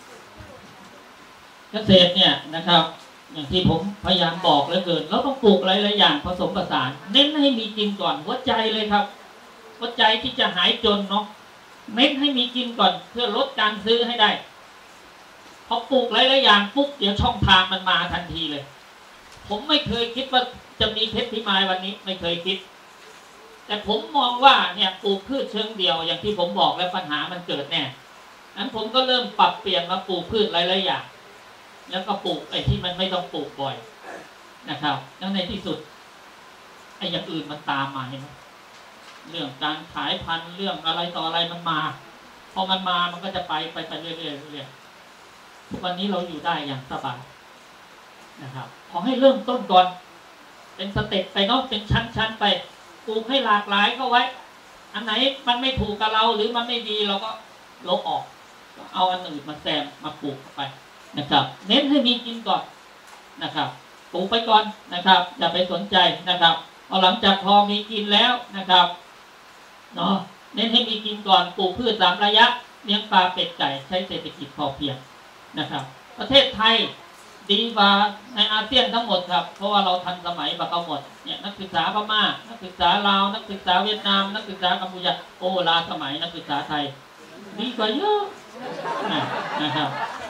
เกษตรเนี่ยนะครับอย่างที่ผมพยายามบอกเหลือเกินเราต้องปลูกหลายๆอย่างผสมผสานเน้นให้มีกินก่อนหัวใจเลยครับหัวใจที่จะหายจนเนาะเน้นให้มีกินก่อนเพื่อลดการซื้อให้ได้พอปลูกหลายๆอย่างปุ๊บเดี๋ยวช่องทางมันมาทันทีเลยผมไม่เคยคิดว่าจะมีเพชรพิมายวันนี้ไม่เคยคิดแต่ผมมองว่าเนี่ยปลูกพืชเชิงเดียวอย่างที่ผมบอกแล้วปัญหามันเกิดแน่นั้นผมก็เริ่มปรับเปลี่ยนมาปลูกพืชหลายๆอย่างแล้วก็ปลูกไอ้ที่มันไม่ต้องปลูกบ่อยนะครับแล้วในที่สุดไอ้อย่างอื่นมันตามมาเห็นไหมเรื่องการขายพันธุ์เรื่องอะไรต่ออะไรมันมาพอมันมามันก็จะไปเรื่อยๆทุกวันนี้เราอยู่ได้อย่างสบายนะครับขอให้เริ่มต้นก่อนเป็นสเต็ปไปเนาะเป็นชั้นๆไปปลูกให้หลากหลายเข้าไว้อันไหนมันไม่ถูกกับเราหรือมันไม่ดีเราก็ลบออกเอาอันอื่นมาแซมมาปลูกไปนะครับเน้นให้มีกินก่อนนะครับปลูกไปก่อนนะครับอย่าไปสนใจนะครับเอาหลังจากพอมีกินแล้วนะครับเนาะเน้นให้มีกินก่อนปลูกพืช3 ระยะเลี้ยงปลาเป็ดไก่ใช้เศรษฐกิจพอเพียงนะครับประเทศไทยดีกว่าในอาเซียนทั้งหมดครับเพราะว่าเราทันสมัยกว่าเขาหมดเนี่ยนักศึกษาพม่านักศึกษาลาวนักศึกษาเวียดนามนักศึกษากัมพูชาโอ้ลาสมัยนักศึกษาไทยดีกว่าเยอะนะครับ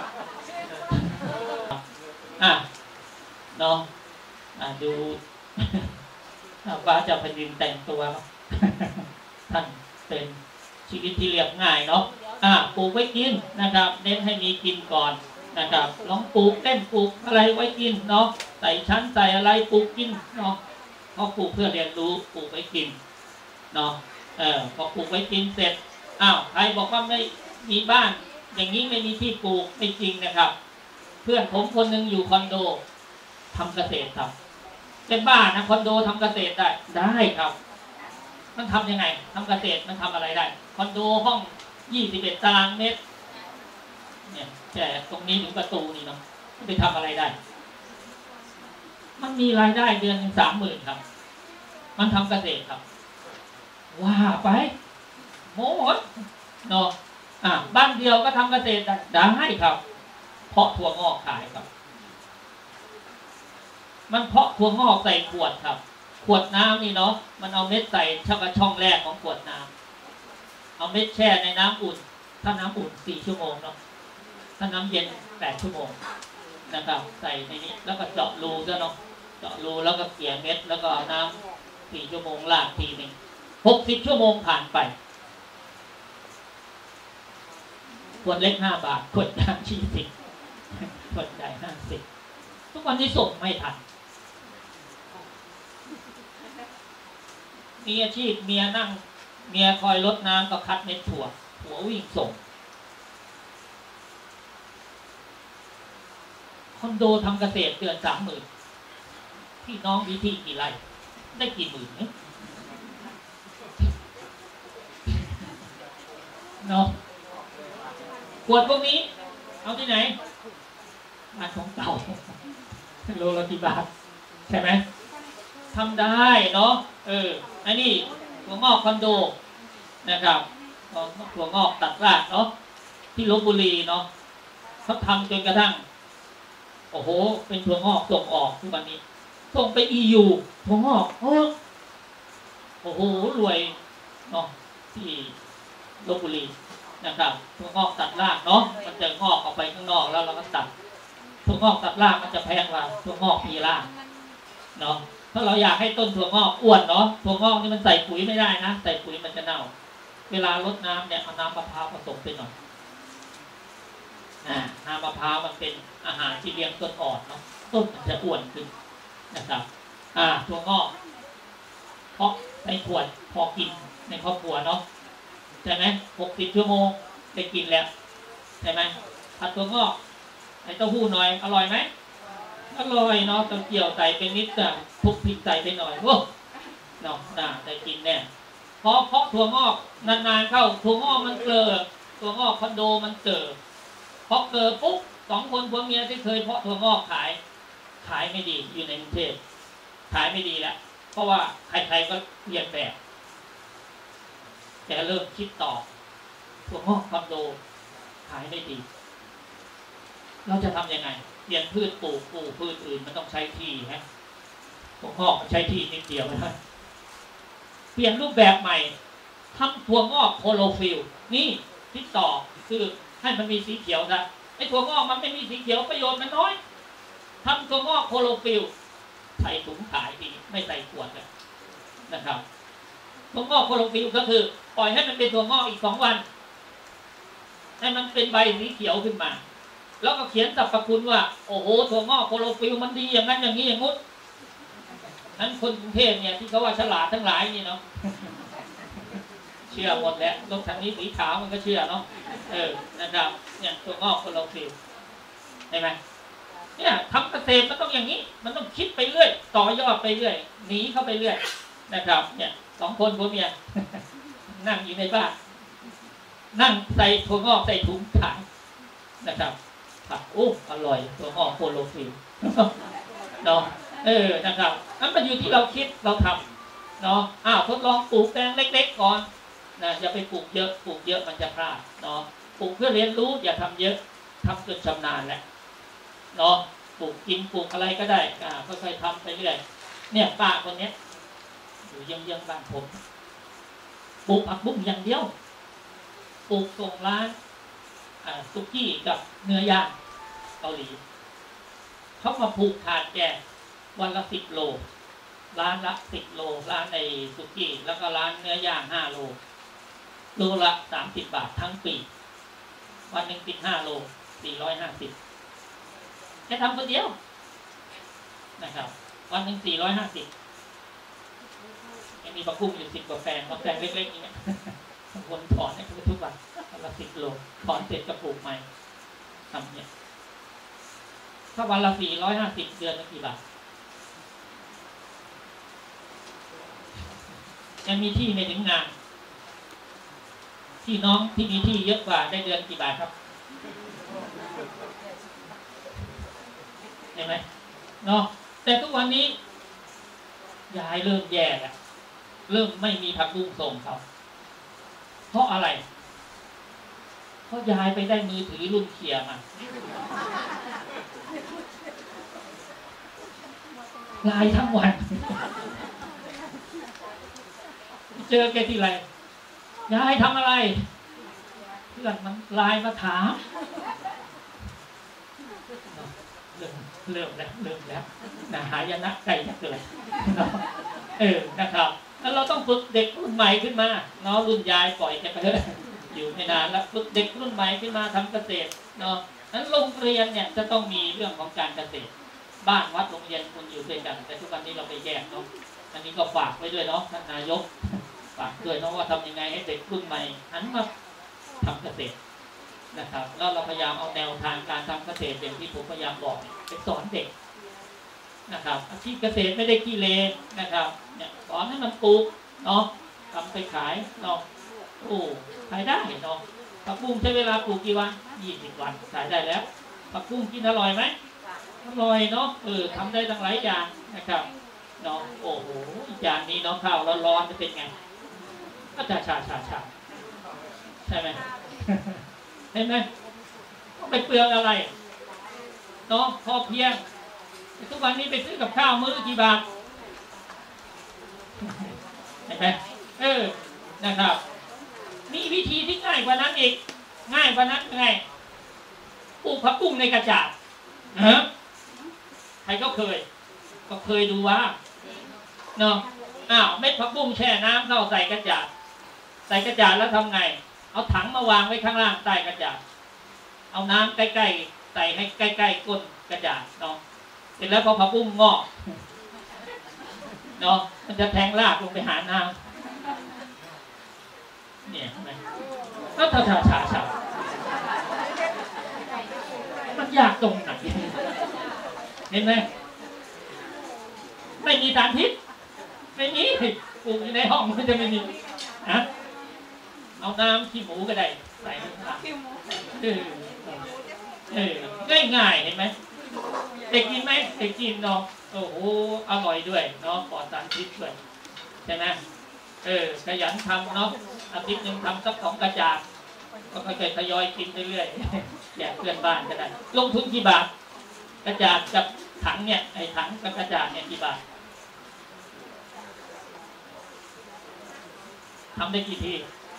เนาะดูว่าจะพยินแต่งตัวท่านเป็นชีวิตที่เรียบง่ายเนาะปลูกไว้กินนะครับเน้นให้มีกินก่อนนะครับลองปลูกเล่นปลูกอะไรไว้กินเนาะใส่ชั้นใส่อะไรปลูกกินเนาะเขาปลูกเพื่อเรียนรู้ปลูกไว้กินเนาะพอปลูกไว้กินเสร็จใครบอกว่าไม่มีบ้านอย่างนี้ไม่มีที่ปลูกไม่จริงนะครับเพื่อนผมคนหนึ่งอยู่คอนโดทำเกษตรครับเป็นบ้านนะคอนโดทำเกษตรได้ครับมันทำยังไงทำเกษตรมันทำอะไรได้คอนโดห้อง21 ตารางเมตรเนี่ยแต่ตรงนี้ถึงประตูนี่เนาะไปทำอะไรได้มันมีรายได้เดือนถึง30,000ครับมันทำเกษตรครับว่าไปโม้หมดเนาะบ้านเดียวก็ทำเกษตรได้ครับเพาะถั่วงอกขายครับมันเพาะถั่วงอกใส่ขวดครับขวดน้ำนี่เนาะมันเอาเม็ดใส่ช่องแรกของขวดน้ำเอาเม็ดแช่ในน้ำอุ่นถ้าน้ำอุ่น4 ชั่วโมงเนาะถ้าน้ำเย็น8 ชั่วโมงนะครับใส่ในนี้แล้วก็เจาะรูซะเนาะเจาะรูแล้วก็เกี่ยเม็ดแล้วก็น้ำ4 ชั่วโมงลาดทีนึง60 ชั่วโมงผ่านไปขวดเล็ก5 บาทขวดกลาง20ขวดใหญ่50ทุกวันนี้ส่งไม่ทันมีอาชีพเมียนั่งเมียคอยรดน้ำก็คัดเม็ดถั่วหัววิ่งส่งคอนโดทำเกษตรเดือน30,000พี่น้องมีที่กี่ไร่ได้กี่หมื่นเนี่ยเนาะขวดพวกนี้เอาที่ไหนมาของเก่าโลละกี่บาทใช่ไหมทำได้เนาะอันนี้ถั่วงอกคอนโดนะครับถั่วงอกตัดรากเนาะที่ลพบุรีเนาะเขาทำจนกระทั่งโอ้โหเป็นถั่วงอกส่งออกทุกวันนี้ส่งไป EU ถั่วงอกโอ้โหรวยเนาะที่ลพบุรีนะครับถั่วงอกตัดรากเนาะมันจะงอกออกไปข้างนอกแล้วเราก็ตัดถั่วงอกตัดรากมันจะแพงกว่าถั่วงอกมีรากเนาะถ้าเราอยากให้ต้นถั่วงอกอ้วนเนาะถั่วงอกนี่มันใส่ปุ๋ยไม่ได้นะใส่ปุ๋ยมันจะเน่าเวลารดน้ำเนี่ยเอาน้ำมะพร้าวผสมไปหน่อยน้ำมะพร้าวมันเป็นอาหารที่เลี้ยงต้นอ่อนเนาะต้นมันจะอ้วนขึ้นนะครับถั่วงอกเพาะในขวดพอกินในครอบครัวเนาะใช่ไหม60 ชั่วโมงได้กินแล้วใช่ไหมผัดถั่วงอกไอ้เต้าหู้หน่อยอร่อยไหมอร่อยเนาะต้องเกี่ยวใส่เป็นนิดแต่ทุกพริกใส่ไปหน่อยโอ้เนาะได้กินแน่เพราะถั่วงอกนานๆเข้าถั่วงอกมันเกลือถั่วงอกคอนโดมันเกลือเพราะเกลือปุ๊บ2 คนผัวเมียที่เคยเพาะถั่วงอกขายไม่ดีอยู่ในกรุงเทพขายไม่ดีแล้วเพราะว่าใครๆก็เรียนแบบแต่เริ่มคิดต่อถั่วงอกคอนโดขายไม่ดีเราจะทำยังไงเรียนพืชปลูกพืชอื่นมันต้องใช้ที่ฮะถั่วงอกใช้ที่นิดเดียวนะเปลี่ยนรูปแบบใหม่ทำถั่วงอกโคโลฟิลนี่คิดต่อคือให้มันมีสีเขียวนะไอ้ถั่วงอกมันไม่มีสีเขียวประโยชน์มันน้อยทำถั่วงอกโคโลฟิลใส่ถุงขายดีไม่ใส่ขวดเลยนะครับถั่วงอกโคโลฟิลก็คือปล่อยให้มันเป็นถั่วงอกอีก2 วันให้มันเป็นใบสีเขียวขึ้นมาแล้วก็เขียนสรรพคุณว่าโอ้โหถั่วงอกโคโลฟิลมันดีอย่างนั้นอย่างนี้อย่างงู้นนั้นคนกรุงเทพเนี่ยที่เขาว่าฉลาดทั้งหลายนี่เนาะเชื่อหมดแล้วรถทางนี้สีขาวมันก็เชื่อเนาะนะครับเนี่ยถั่วงอกโคโลฟิลเห็นไหมเนี่ยทำเกษตรมันต้องอย่างนี้มันต้องคิดไปเรื่อยต่อยอดไปเรื่อยหนีเข้าไปเรื่อยนะครับเนี่ย2 คนผัวเมียนั่งอยู่ในบ้านนั่งใส่ถั่วงอกใส่ถุงขายนะครับโอ้อร่อยถั่วงอกโคโลฟิลเนาะนะครับนั่นมันอยู่ที่เราคิดเราทำเนาะทดลองปลูกแปลงเล็กๆก่อนนะอย่าไปปลูกเยอะมันจะพลาดเนาะปลูกเพื่อเรียนรู้อย่าทำเยอะทำจนชำนาญแหละเนาะปลูกกินปลูกอะไรก็ได้ค่อยๆทำไปเรื่อยเนี่ยป้าคนนี้อยู่ยังบ้านผมปลูกผักบุ้งอย่างเดียวปลูกส่งร้านซุกี้กับเนื้อย่างเกาหลีเขามาผูกขาดแจกวันละ10 โลร้านละ10 โลร้านในซุกี้แล้วก็ร้านเนื้อย่าง5 โลโลละ30 บาททั้งปีวันหนึ่ง15 โล450แค่ทำคนเดียวนะครับวันหนึ่ง450มีผักบุ้งอยู่10 กว่าแปลงมาแปลงเล็กๆอย่างเงี้ยคนถอนให้เขาทุกวันวันละ10 โลถอนเสร็จก็ปลูกใหม่ทำเนี่ยถ้าวันละ450เดือนละกี่บาทยังมีที่ไม่ถึงงานที่น้องที่มีที่เยอะกว่าได้เดือนกี่บาทครับเห็นไหมเนาะแต่ทุกวันนี้ยายเริ่มแย่แล้วเริ่มไม่มีผักบุ้งส่งเขาเพราะอะไรเพราะยายไปได้มือถือรุ่นเคียมาไลน์ทั้งวันเจอแกทีไรยายทำอะไรเพื่อนมันไลน์มาถามเริ่มแล้วนะหายนะไก่จะเกิดนะครับแล้วเราต้องฝึกเด็กรุ่นใหม่ขึ้นมาเนาะรุ่นยายปล่อยแกไปเลยอยู่ไม่นานแล้วฝึกเด็กรุ่นใหม่ขึ้นมาทำเกษตรเนาะนั้นโรงเรียนเนี่ยจะต้องมีเรื่องของการเกษตรบ้านวัดโรงเรียนคุณอยู่ด้วยกันแต่ทุกวันนี้เราไปแยกเนาะอันนี้ก็ฝากไว้ด้วยเนาะท่านนายกฝากด้วยเนาะว่าทำยังไงให้เด็กรุ่นใหม่หันมาทำเกษตรนะครับแล้วเราพยายามเอาแนวทางการทำเกษตรอย่างที่ผมพยายามบอกไปสอนเด็กนะครับอาชีพเกษตรไม่ได้ขี้เลนนะครับเนี่ยสอนให้มันปลูกเนาะทำไปขายเนาะโอ้ขายได้เนาะผักบุ้งใช้เวลาปลูกกี่วัน20 วันขายได้แล้วผักบุ้งกินอร่อยไหมอร่อยเนาะทำได้ตั้งหลายอย่างนะครับเนาะโอ้โหจานนี้เนาะข้าวร้อนๆจะเป็นไงก็ชาใช่ไหมเห็นไหมไปเปลืองอะไรเนาะพอเพียงทุกวันนี้ไปซื้อกับข้าวมื้อกี่บาทเห็นไหมนะครับมีวิธีที่ง่ายกว่านั้นอีกง่ายกว่านั้นไงปลูกผักบุ้งในกระจาดใครก็เคยดูว่าเนาะเม็ดผักบุ้งแช่น้ำเข้าใส่กระจาดแล้วทำไงเอาถังมาวางไว้ข้างล่างใต้กระจาดเอาน้ำใกล้ๆใส่ให้ใกล้ๆก้นกระจาดเนาะเสร็จแล้วพอผักบุ้งงอกเนาะมันจะแทงรากลงไปหาน้ำเนี่ยเห็นไหมแล้วชามันยากตรงไหนเห็นไหมไม่มีสารพิษไม่มีปลูกในห้องมันจะไม่มีเอาน้ำขี้หมูก็ได้ใส่ข้างล่างง่ายๆเห็นไหมเด็กกินไหมเด็กกินเนาะโอ้โหอร่อยด้วยเนาะปลอดสารพิษด้วยใช่ไหมขยันทำเนาะอาทิตย์นึงทำสัก2 กระจาดก็ค่อยๆทยอยกินเรื่อยๆแจกเพื่อนบ้านก็ได้ลงทุนกี่บาทกระจาดกับถังเนี่ยไอ้ถังกับกระจาดเนี่ยกี่บาททำได้กี่ที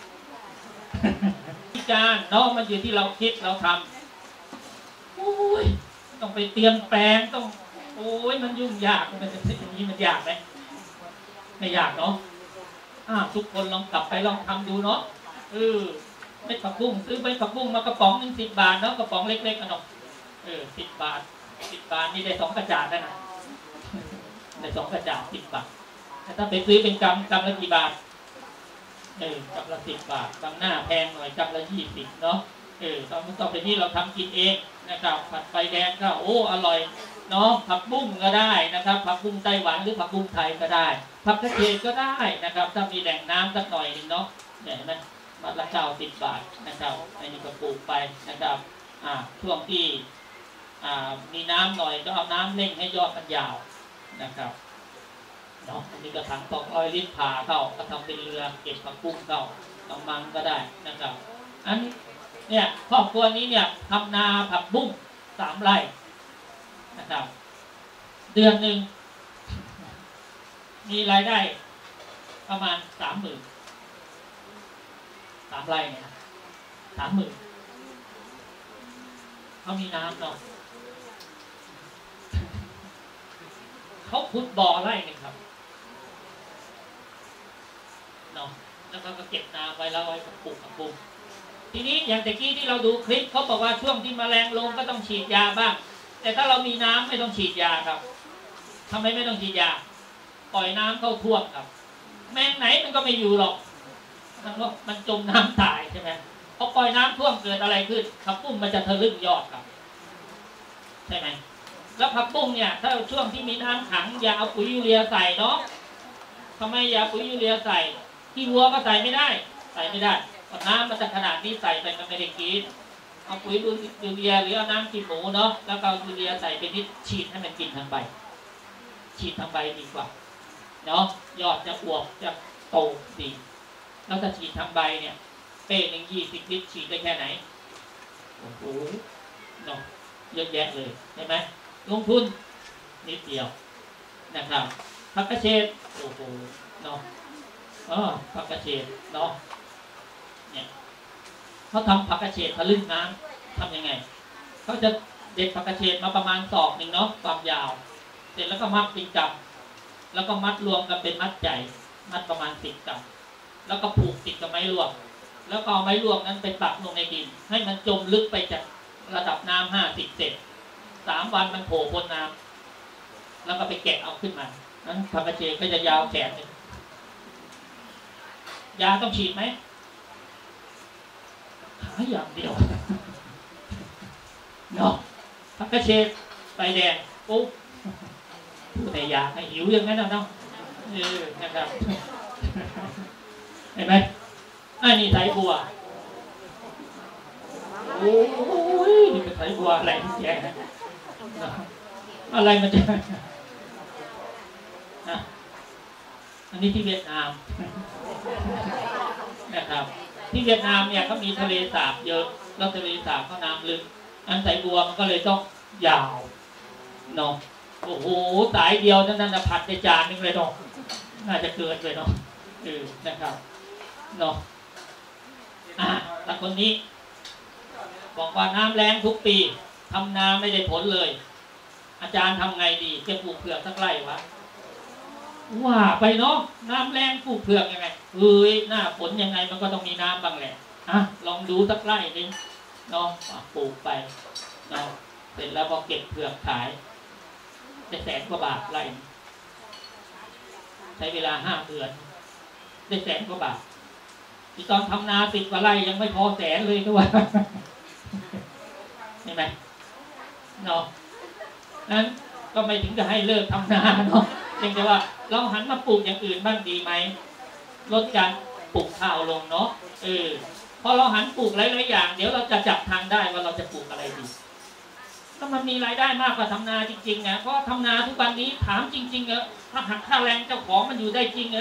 การเนาะมันอยู่ที่เราคิดเราทำโอ้ยต้องไปเตรียมแปลงต้องโอ้ยมันยุ่งยากมันจะอย่างนี้มันยากไหมไม่ยากเนาะทุกคนลองกลับไปลองทำดูเนาะเม็ดผักบุ้งซื้อเม็ดผักบุ้งมากระป๋องนึง10 บาทเนาะกระป๋องเล็กๆกันเนาะ10 บาทนี่ได้2 กระจาดแล้วนะได้2 กระจาด10 บาทแต่ถ้าไปซื้อเป็นกำละกี่บาทกำละ10 บาทบางหน้าแพงหน่อยกำละ20เนาะต่อไปนี้เราทำกินเองนะครับผัดไฟแดงก็โอ้อร่อยเนาะผักบุ้งก็ได้นะครับผักบุ้งไต้หวันหรือผักบุ้งไทยก็ได้ผักกระเฉดก็ได้นะครับถ้ามีแหล่งน้ำสักหน่อยนึงเนาะเห็นไหมมัดละ90 บาทนะครับอันนี้ก็ปลูกไปนะครับช่วงที่มีน้ำหน่อยก็เอาน้ำเร่งให้ยอดมันยาวนะครับเนาะอันนี้ก็ถัง200 ลิตรผ่าเข้าก็ทำเป็นเรือเก็บผักบุ้งเข้ากำมังก็ได้นะครับอันเนี่ยครอบครัวนี้เนี่ยทำนาผักบุ้ง3 ไร่นะครับเดือนหนึ่งมีรายได้ประมาณ30,000 3 ไร่เนี่ย30,000เขามีน้ำเนาะเขาขุดบ่อไร่หนึ่งครับเนาะแล้วก็เก็บน้ำไว้แล้วไว้ปลูกกับปลูกทีนี้อย่างตะกี้ที่เราดูคลิปเขาบอกว่าช่วงที่แมลงลงก็ต้องฉีดยาบ้างแต่ถ้าเรามีน้ำไม่ต้องฉีดยาครับทำไมไม่ต้องฉีดยาปล่อยน้ำเข้าท่วมครับแมงไหนมันก็ไม่อยู่หรอกมันจมน้ำตายใช่ไหมพอปล่อยน้ำท่วมเกิดอะไรขึ้นผักบุ้งมันจะทะลึ่งยอดครับใช่ไหมแล้วผักบุ้งเนี่ยถ้าช่วงที่มีน้ำขังอย่าเอาปุ๋ยยูเรียใส่เนาะทำไมอย่าปุ๋ยยูเรียใส่ที่วัวก็ใส่ไม่ได้น้ำมันจะขนาดนี้ใส่ไปมันไม่ได้กินเอาปุ๋ยยูเรียหรือเอาน้ำกินหมูเนาะแล้วก็ยูเรียใส่ไปนิดฉีดให้มันกินทั้งใบฉีดทั้งใบดีกว่าเนาะยอดจะอวบจะโตดีแล้วถ้าฉีดทั้งใบเนี่ยเป้หนึ่ง20 ลิตรฉีดได้แค่ไหนโอ้โหเนาะเยอะแยะเลยใช่ไหมลงทุนนิดเดียวนะครับผักกระเฉดโอ้โหเนาะผักกระเฉดเนาะเนี่ยเขาทำผักกระเฉดทะลึ่งน้ำทำยังไงเขาจะเด็ดผักกระเฉดมาประมาณศอกหนึ่งเนาะความยาวเสร็จแล้วก็มัดเป็นกำแล้วก็มัดรวมกันเป็นมัดใหญ่มัดประมาณ10 กำแล้วก็ผูกติดกับไม้ลวกแล้วก็เอาไม้ลวกนั้นไปปักลงในดินให้มันจมลึกไปจากระดับน้ำ50 เซน3 วันมันโผล่พ้นน้ำแล้วก็ไปแกะเอาขึ้นมานั้นผักกระเฉดก็จะยาวแขนยาต้องฉีดไหมขาอย่างเดียวเนาะผักกระเฉดใบแดงปุ๊บผู้แต่อยากให้หิวอย่างนั้นเนาะนะครับเห็นไหมอันนี้ไถบัวโอ้ยนี่เป็นไถบัวอะไรที่แย่อะไรมันจะอันนี้ที่เวียดนามนะครับที่เวียดนามเนี่ยเขามีทะเลสาบเยอะแล้วทะเลสาบเขาน้ำลึกอันไถบัวมันก็เลยต้องยาวเนาะโอ้โหสายเดียวนั่นนะผัดในจานนึงเลยเนาะน่าจะเกินเลยเนาะนะครับเนาะแต่คนนี้บอกว่าน้ำแรงทุกปีทำนาไม่ได้ผลเลยอาจารย์ทำไงดีจะปลูกเผือกสักไร่วะว่าไปเนาะน้ำแรงปลูกเผือกยังไงหน้าฝนยังไงมันก็ต้องมีน้ำบ้างแหละลองดูสักไร่นึงเนาะปลูกไปเนาะเสร็จแล้วพอเก็บเผือกขายได้100,000 กว่าบาทไร่ใช้เวลา5 เดือนได้100,000 กว่าบาทที่ตอนทำนา10 กว่าไร่ยังไม่พอ100,000เลยด้วยเห็นไหมเนาะนั้นก็ไม่ถึงจะให้เลิกทำนาเนาะเพียงแต่ว่าเราหันมาปลูกอย่างอื่นบ้างดีไหมลดการปลูกข้าวลงเนาะพอเราหันปลูกหลายๆอย่างเดี๋ยวเราจะจับทางได้ว่าเราจะปลูกอะไรดีถ้ามันมีรายได้มากกว่าทำนาจริงๆนะเพราะทำนาทุกวันนี้ถามจริงๆถ้าหักค่าแรงเจ้าของมันอยู่ได้จริง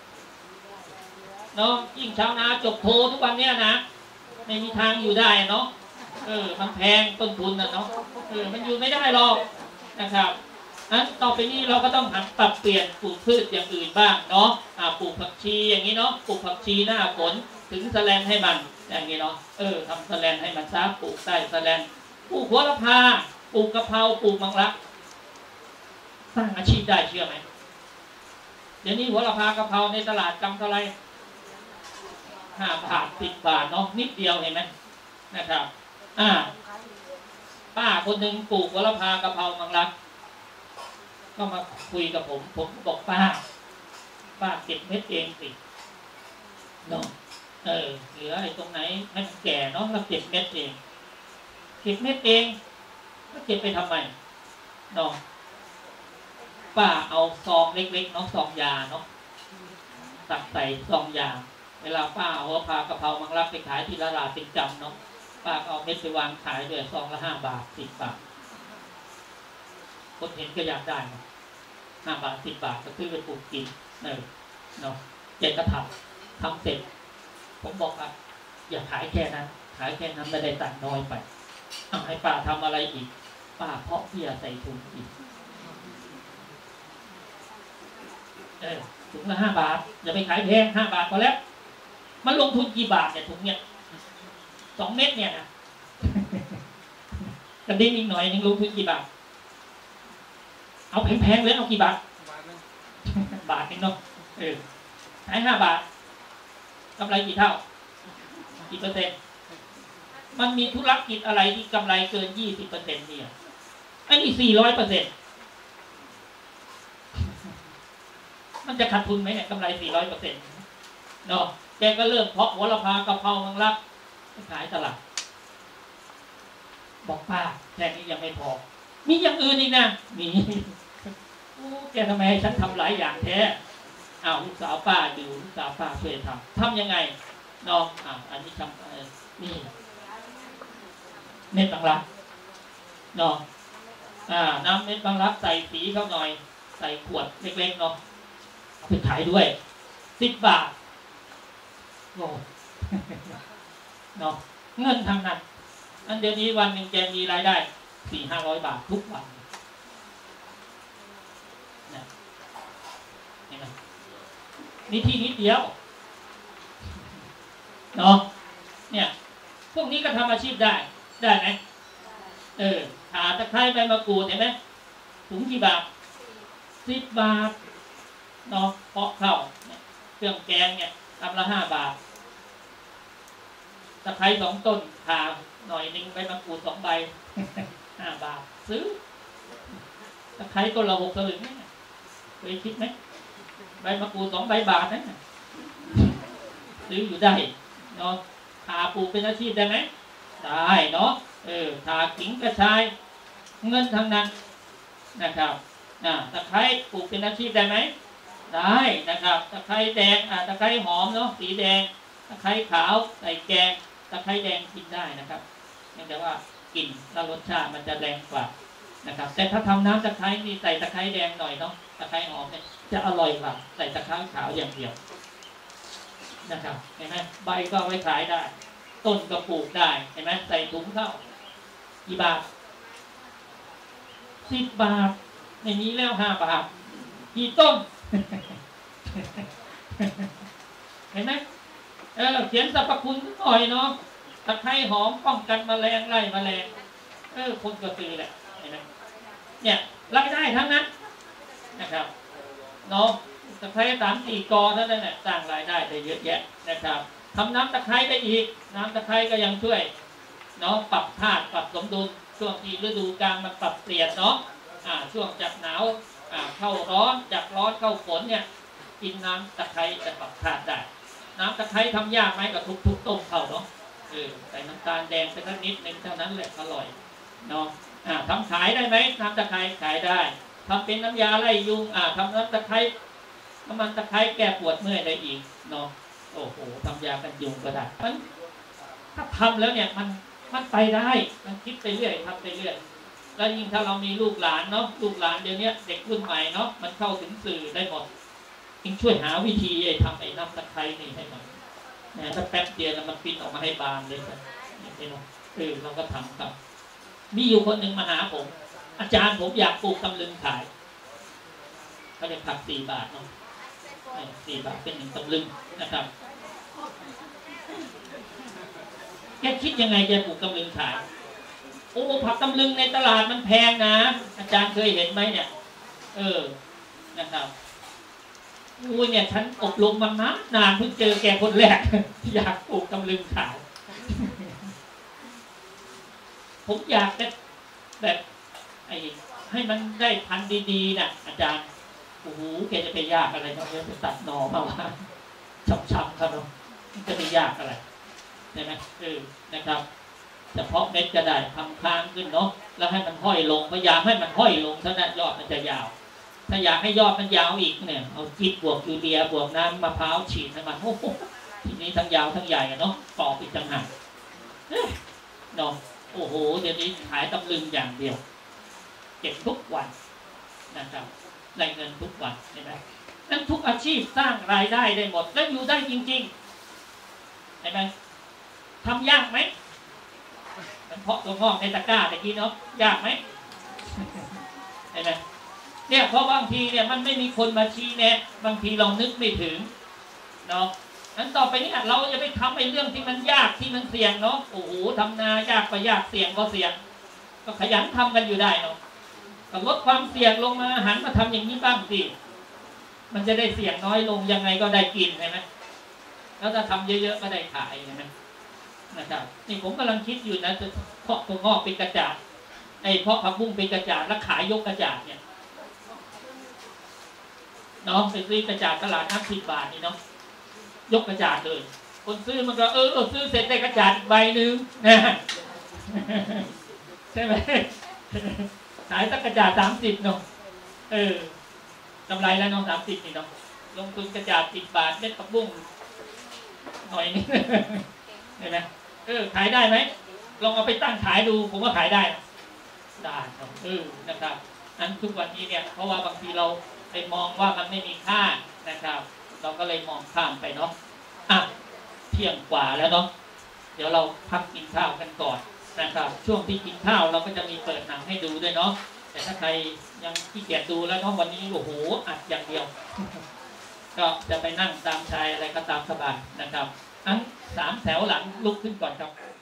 เนาะยิ่งชาวนาจบโททุกวันเนี้ยนะไม่มีทางอยู่ได้เนาะมันแพงต้นทุนนะเนาะมันอยู่ไม่ได้หรอกนะครับนั้นต่อไปนี้เราก็ต้องหันปรับเปลี่ยนปลูกพืชอย่างอื่นบ้างเนาะปลูกผักชีอย่างนี้เนาะปลูกผักชีหน้าฝนถึงแสลนให้มันอย่างนี้เนาะทำแสลนให้มันซะปลูกใต้แสลนปลูกโหระพาปลูกกะเพราปลูกมังลักสร้างอาชีพได้เชื่อไหมเดี๋ยวนี้โหระพากะเพราในตลาดกำเท่าไร5 บาท10 บาทเนาะนิดเดียวเห็นไหมนะครับป้าคนหนึ่งปลูกโหระพากะเพรามังลักก็มาคุยกับผมบอกป้าเก็บเม็ดเองสิเนาะเหลือไอ้ตรงไหนให้มันแก่เนาะแล้วเก็บเม็ดเองแล้วเก็บไปทำไมเนาะป้าเอาซองเล็กๆเนาะซองยาเนาะตักใส่ซองยาเวลาป้าเอาโหระพากะเพรามังลักไปขายที่ตลาดเป็นจำเนาะป้าเอาเม็ดไปวางขายด้วยซองละ5 บาท10 บาทคนเห็นก็อยากได้5 บาท10 บาทก็ซื้อไปปลูกกินเนาะเจ็ดกระถางทำเสร็จผมบอกว่าอย่าขายแค่นั้นไม่ได้ตัดน้อยไปให้ป้าทำอะไรอีกป้าเพาะเพียใส่ถุงกินถุงละ5 บาทอย่าไปขายแพง5 บาทพอแล้วมันลงทุนกี่บาทเนี่ยถุงเนี่ย2 เม็ดเนี่ยนะกระดิ่งอีกหน่อยนึงลงทุนกี่บาทเอาแพงๆเลยเอากี่บาทบาทนึงเนาะขาย5 บาทกำไรกี่เท่ากี่เปอร์เซ็นต์มันมีธุรกิจอะไรที่กำไรเกิน20%เนี่ยอันนี้400%มันจะขาดทุนไหมเนี่ยกำไร400%เนาะแกก็เริ่มเพาะโหระพากะเพรามังลักขายตลาดบอกป้าแค่นี้ยังไม่พอมีอย่างอื่นอีกนะมีแกทำไมให้ฉันทำหลายอย่างแท้ลูกสาวป้าดูลูกสาวป้าช่วยทำยังไงเนาะอันนี้ทำนี่เม็ดบางรักเนาะน้ำเม็ดบางรักใส่สีเข้าหน่อยใส่ขวดเล็กๆเนาะเอาไปขายด้วย10 บาทโอ้เนาะเงินทางนั้นอันเดี๋ยวนี้วันหนึ่งแกมีรายได้400-500 บาททุกวันนะเห็นไหมนี่ที่นิดเดียวเนาะเนี่ยพวกนี้ก็ทำอาชีพได้ไหมขาตะไคร้ใบมะกรูดเห็นไหมถุงกี่บาท10 บาทเนาะเพาะเข้าเครื่องแกงเนี่ยกำละ5 บาทตะไคร้2 ต้นขาหน่อยนึงใบมะกรูด2 ใบ5 บาทซื้อตะไคร้ต้นละ6 สลึงเนี่ยเคยคิดไหมใบมะกรูด2 ใบบาทนะซื้ออยู่ได้เนาะขาปลูกเป็นอาชีพได้ไหมได้เนาะขาขิงกระชายเงินทางนั้นนะครับตะไคร้ปลูกเป็นอาชีพได้ไหมได้นะครับตะไคร้แดงตะไคร้หอมเนาะสีแดงตะไคร้ขาวใส่แกงตะไคร้แดงกินได้นะครับแต่ว่ากลิ่นและรสชาติมันจะแรงกว่านะครับแต่ถ้าทำน้ำตะไคร้นี่ใส่ตะไคร้แดงหน่อยเนาะตะไคร้หอมเนี่ยจะอร่อยกว่าใส่ตะไคร้ขาวอย่างเดียวนะครับเห็นไหมใบก็เอาไว้ขายได้ต้นก็ปลูกได้เห็นไหมใส่ถุงเข้ากี่บาท10 บาทในนี้แล้ว5 บาทกี่ต้น เห็นไหมเขียนสรรพคุณหน่อยเนาะตะไคร้หอมป้องกันแมลงไล่แมลงคนก็ซื้อแหละเห็นไหมเนี่ยรายได้ทั้งนั้นนะครับเนาะตะไคร้3-4 กอเท่านั้นแหละสร้างรายได้ได้เยอะแยะนะครับทำน้ำตะไคร้ได้อีกน้ำตะไคร้ก็ยังช่วยเนาะปรับธาตุปรับสมดุลช่วงที่ฤดูกาลมันปรับเปลี่ยนเนาะช่วงจากหนาวเข้าร้อนจากร้อนเข้าฝนเนี่ยกินน้ำตะไคร้จะปรับธาตุได้น้ำตะไคร้ทำยากไหมก็ทุบต้มเข้าเนาะใส่น้ำตาลแดงสักนิดนึงเท่านั้นแหละอร่อยเนาะทำขายได้ไหมน้ำตะไคร้ขายได้ทำเป็นน้ำยาไล่ยุงทำน้ำตะไคร้น้ำมันตะไคร้แก้ปวดเมื่อยได้อีกเนาะโอ้โหทำยากันยุงก็ได้มันถ้าทำแล้วเนี่ยมันไปได้มันคิดไปเรื่อยทำไปเรื่อยแล้วยิ่งถ้าเรามีลูกหลานเนาะลูกหลานเดี๋ยวนี้เด็กรุ่นใหม่เนาะมันเข้าถึงสื่อได้หมดยิ่งช่วยหาวิธีทำไอ้น้ำตะไคร้นี่ให้มันถ้าแป๊บเดียวแล้วมันปิ้นออกมาให้บานเลยครับเราก็ทำครับมีอยู่คนหนึ่งมาหาผมอาจารย์ผมอยากปลูกตำลึงขายเขาจะผัก4 บาทเนาะ4 บาทเป็น1 ตำลึงนะครับแกคิดยังไงแกปลูกตำลึงขายโอ้ผักตำลึงในตลาดมันแพงนะอาจารย์เคยเห็นไหมเนี่ยนะครับเนี่ยฉันอบรมมันนานเพิ่งเจอแกคนแรกอยากปลูกตำลึงขายผมอยากแบบให้มันได้พันธุ์ดีๆนะอาจารย์โอ้โหแกจะไปยากอะไรต้องไปตัดหน่อมาว่าช้ำๆครับมันจะไปยากอะไรใช่ไหมนะครับเฉพาะเม็ดก็ได้ทำค้างขึ้นเนาะแล้วให้มันห้อยลงพยายามให้มันห้อยลงเท่านั้นยอดมันจะยาวถ้าอยากให้ยอดมันยาวอีกเนี่ยเอาจิ๊บบวกยูเรียบวกน้ำมะพร้าวฉีดให้มันโอ้โหทีนี้ทั้งยาวทั้งใหญ่เนาะปอกอีกต่างหากเนาะโอ้โหเดี๋ยวนี้ขายตำลึงอย่างเดียวเก็บทุกวันนะครับได้เงินทุกวันเห็นไหมนั่นทุกอาชีพสร้างรายได้ได้หมดและอยู่ได้จริงๆเห็นไหมทำยากไหมมันเพาะตัวงอกในตะกร้าตะกี้เนาะยากไหมเห็นไหมเนี่ยเพราะบางทีเนี่ยมันไม่มีคนมาชี้แนะบางทีเรานึกไม่ถึงเนาะนั้นต่อไปนี้เราจะไปทำไอ้เรื่องที่มันยากที่มันเสี่ยงเนาะโอ้โหทำนายากก็ยากเสี่ยงก็เสี่ยงก็ขยันทำกันอยู่ได้เนาะก็ลดความเสี่ยงลงมาหันมาทำอย่างนี้บ้างสิมันจะได้เสี่ยงน้อยลงยังไงก็ได้กินใช่ไหมแล้วถ้าทำเยอะๆก็ได้ขายใช่ไหมนะครับนี่ผมกำลังคิดอยู่นะจะเพาะตัวงอกเป็นกระจาดเพาะผักบุ้งเป็นกระจาดแล้วขายยกกระจาดเนี่ยน้องไปซื้อกระจาดตลาดน้ำ10 บาทนี่เนาะยกกระจาดเลยคนซื้อมันก็ซื้อเสร็จได้กระจาดอีกใบหนึ่งนะใช่ไหมขายสักกระจาด30เนาะกำไรแล้วน้อง30นี่เนาะลงทุนกระจาด10 บาทเม็ดผักบุ้งหน่อยนึงเห็นไหมขายได้ไหมลองเอาไปตั้งขายดูผมว่าขายได้ครับนะครับอันทุกวันนี้เนี่ยเพราะว่าบางทีเราไปมองว่ามันไม่มีค่านะครับเราก็เลยมองข้ามไปเนาะเที่ยงกว่าแล้วเนาะเดี๋ยวเราพักกินข้าวกันก่อนนะครับช่วงที่กินข้าวเราก็จะมีเปิดหนังให้ดูด้วยเนาะแต่ถ้าใครยังขี้เกียจดูแล้วเนาะวันนี้โอ้โหอัดอย่างเดียวก็จะไปนั่งตามชายอะไรก็ตามสบายนะครับ3 แถวหลังลุกขึ้นก่อนครับ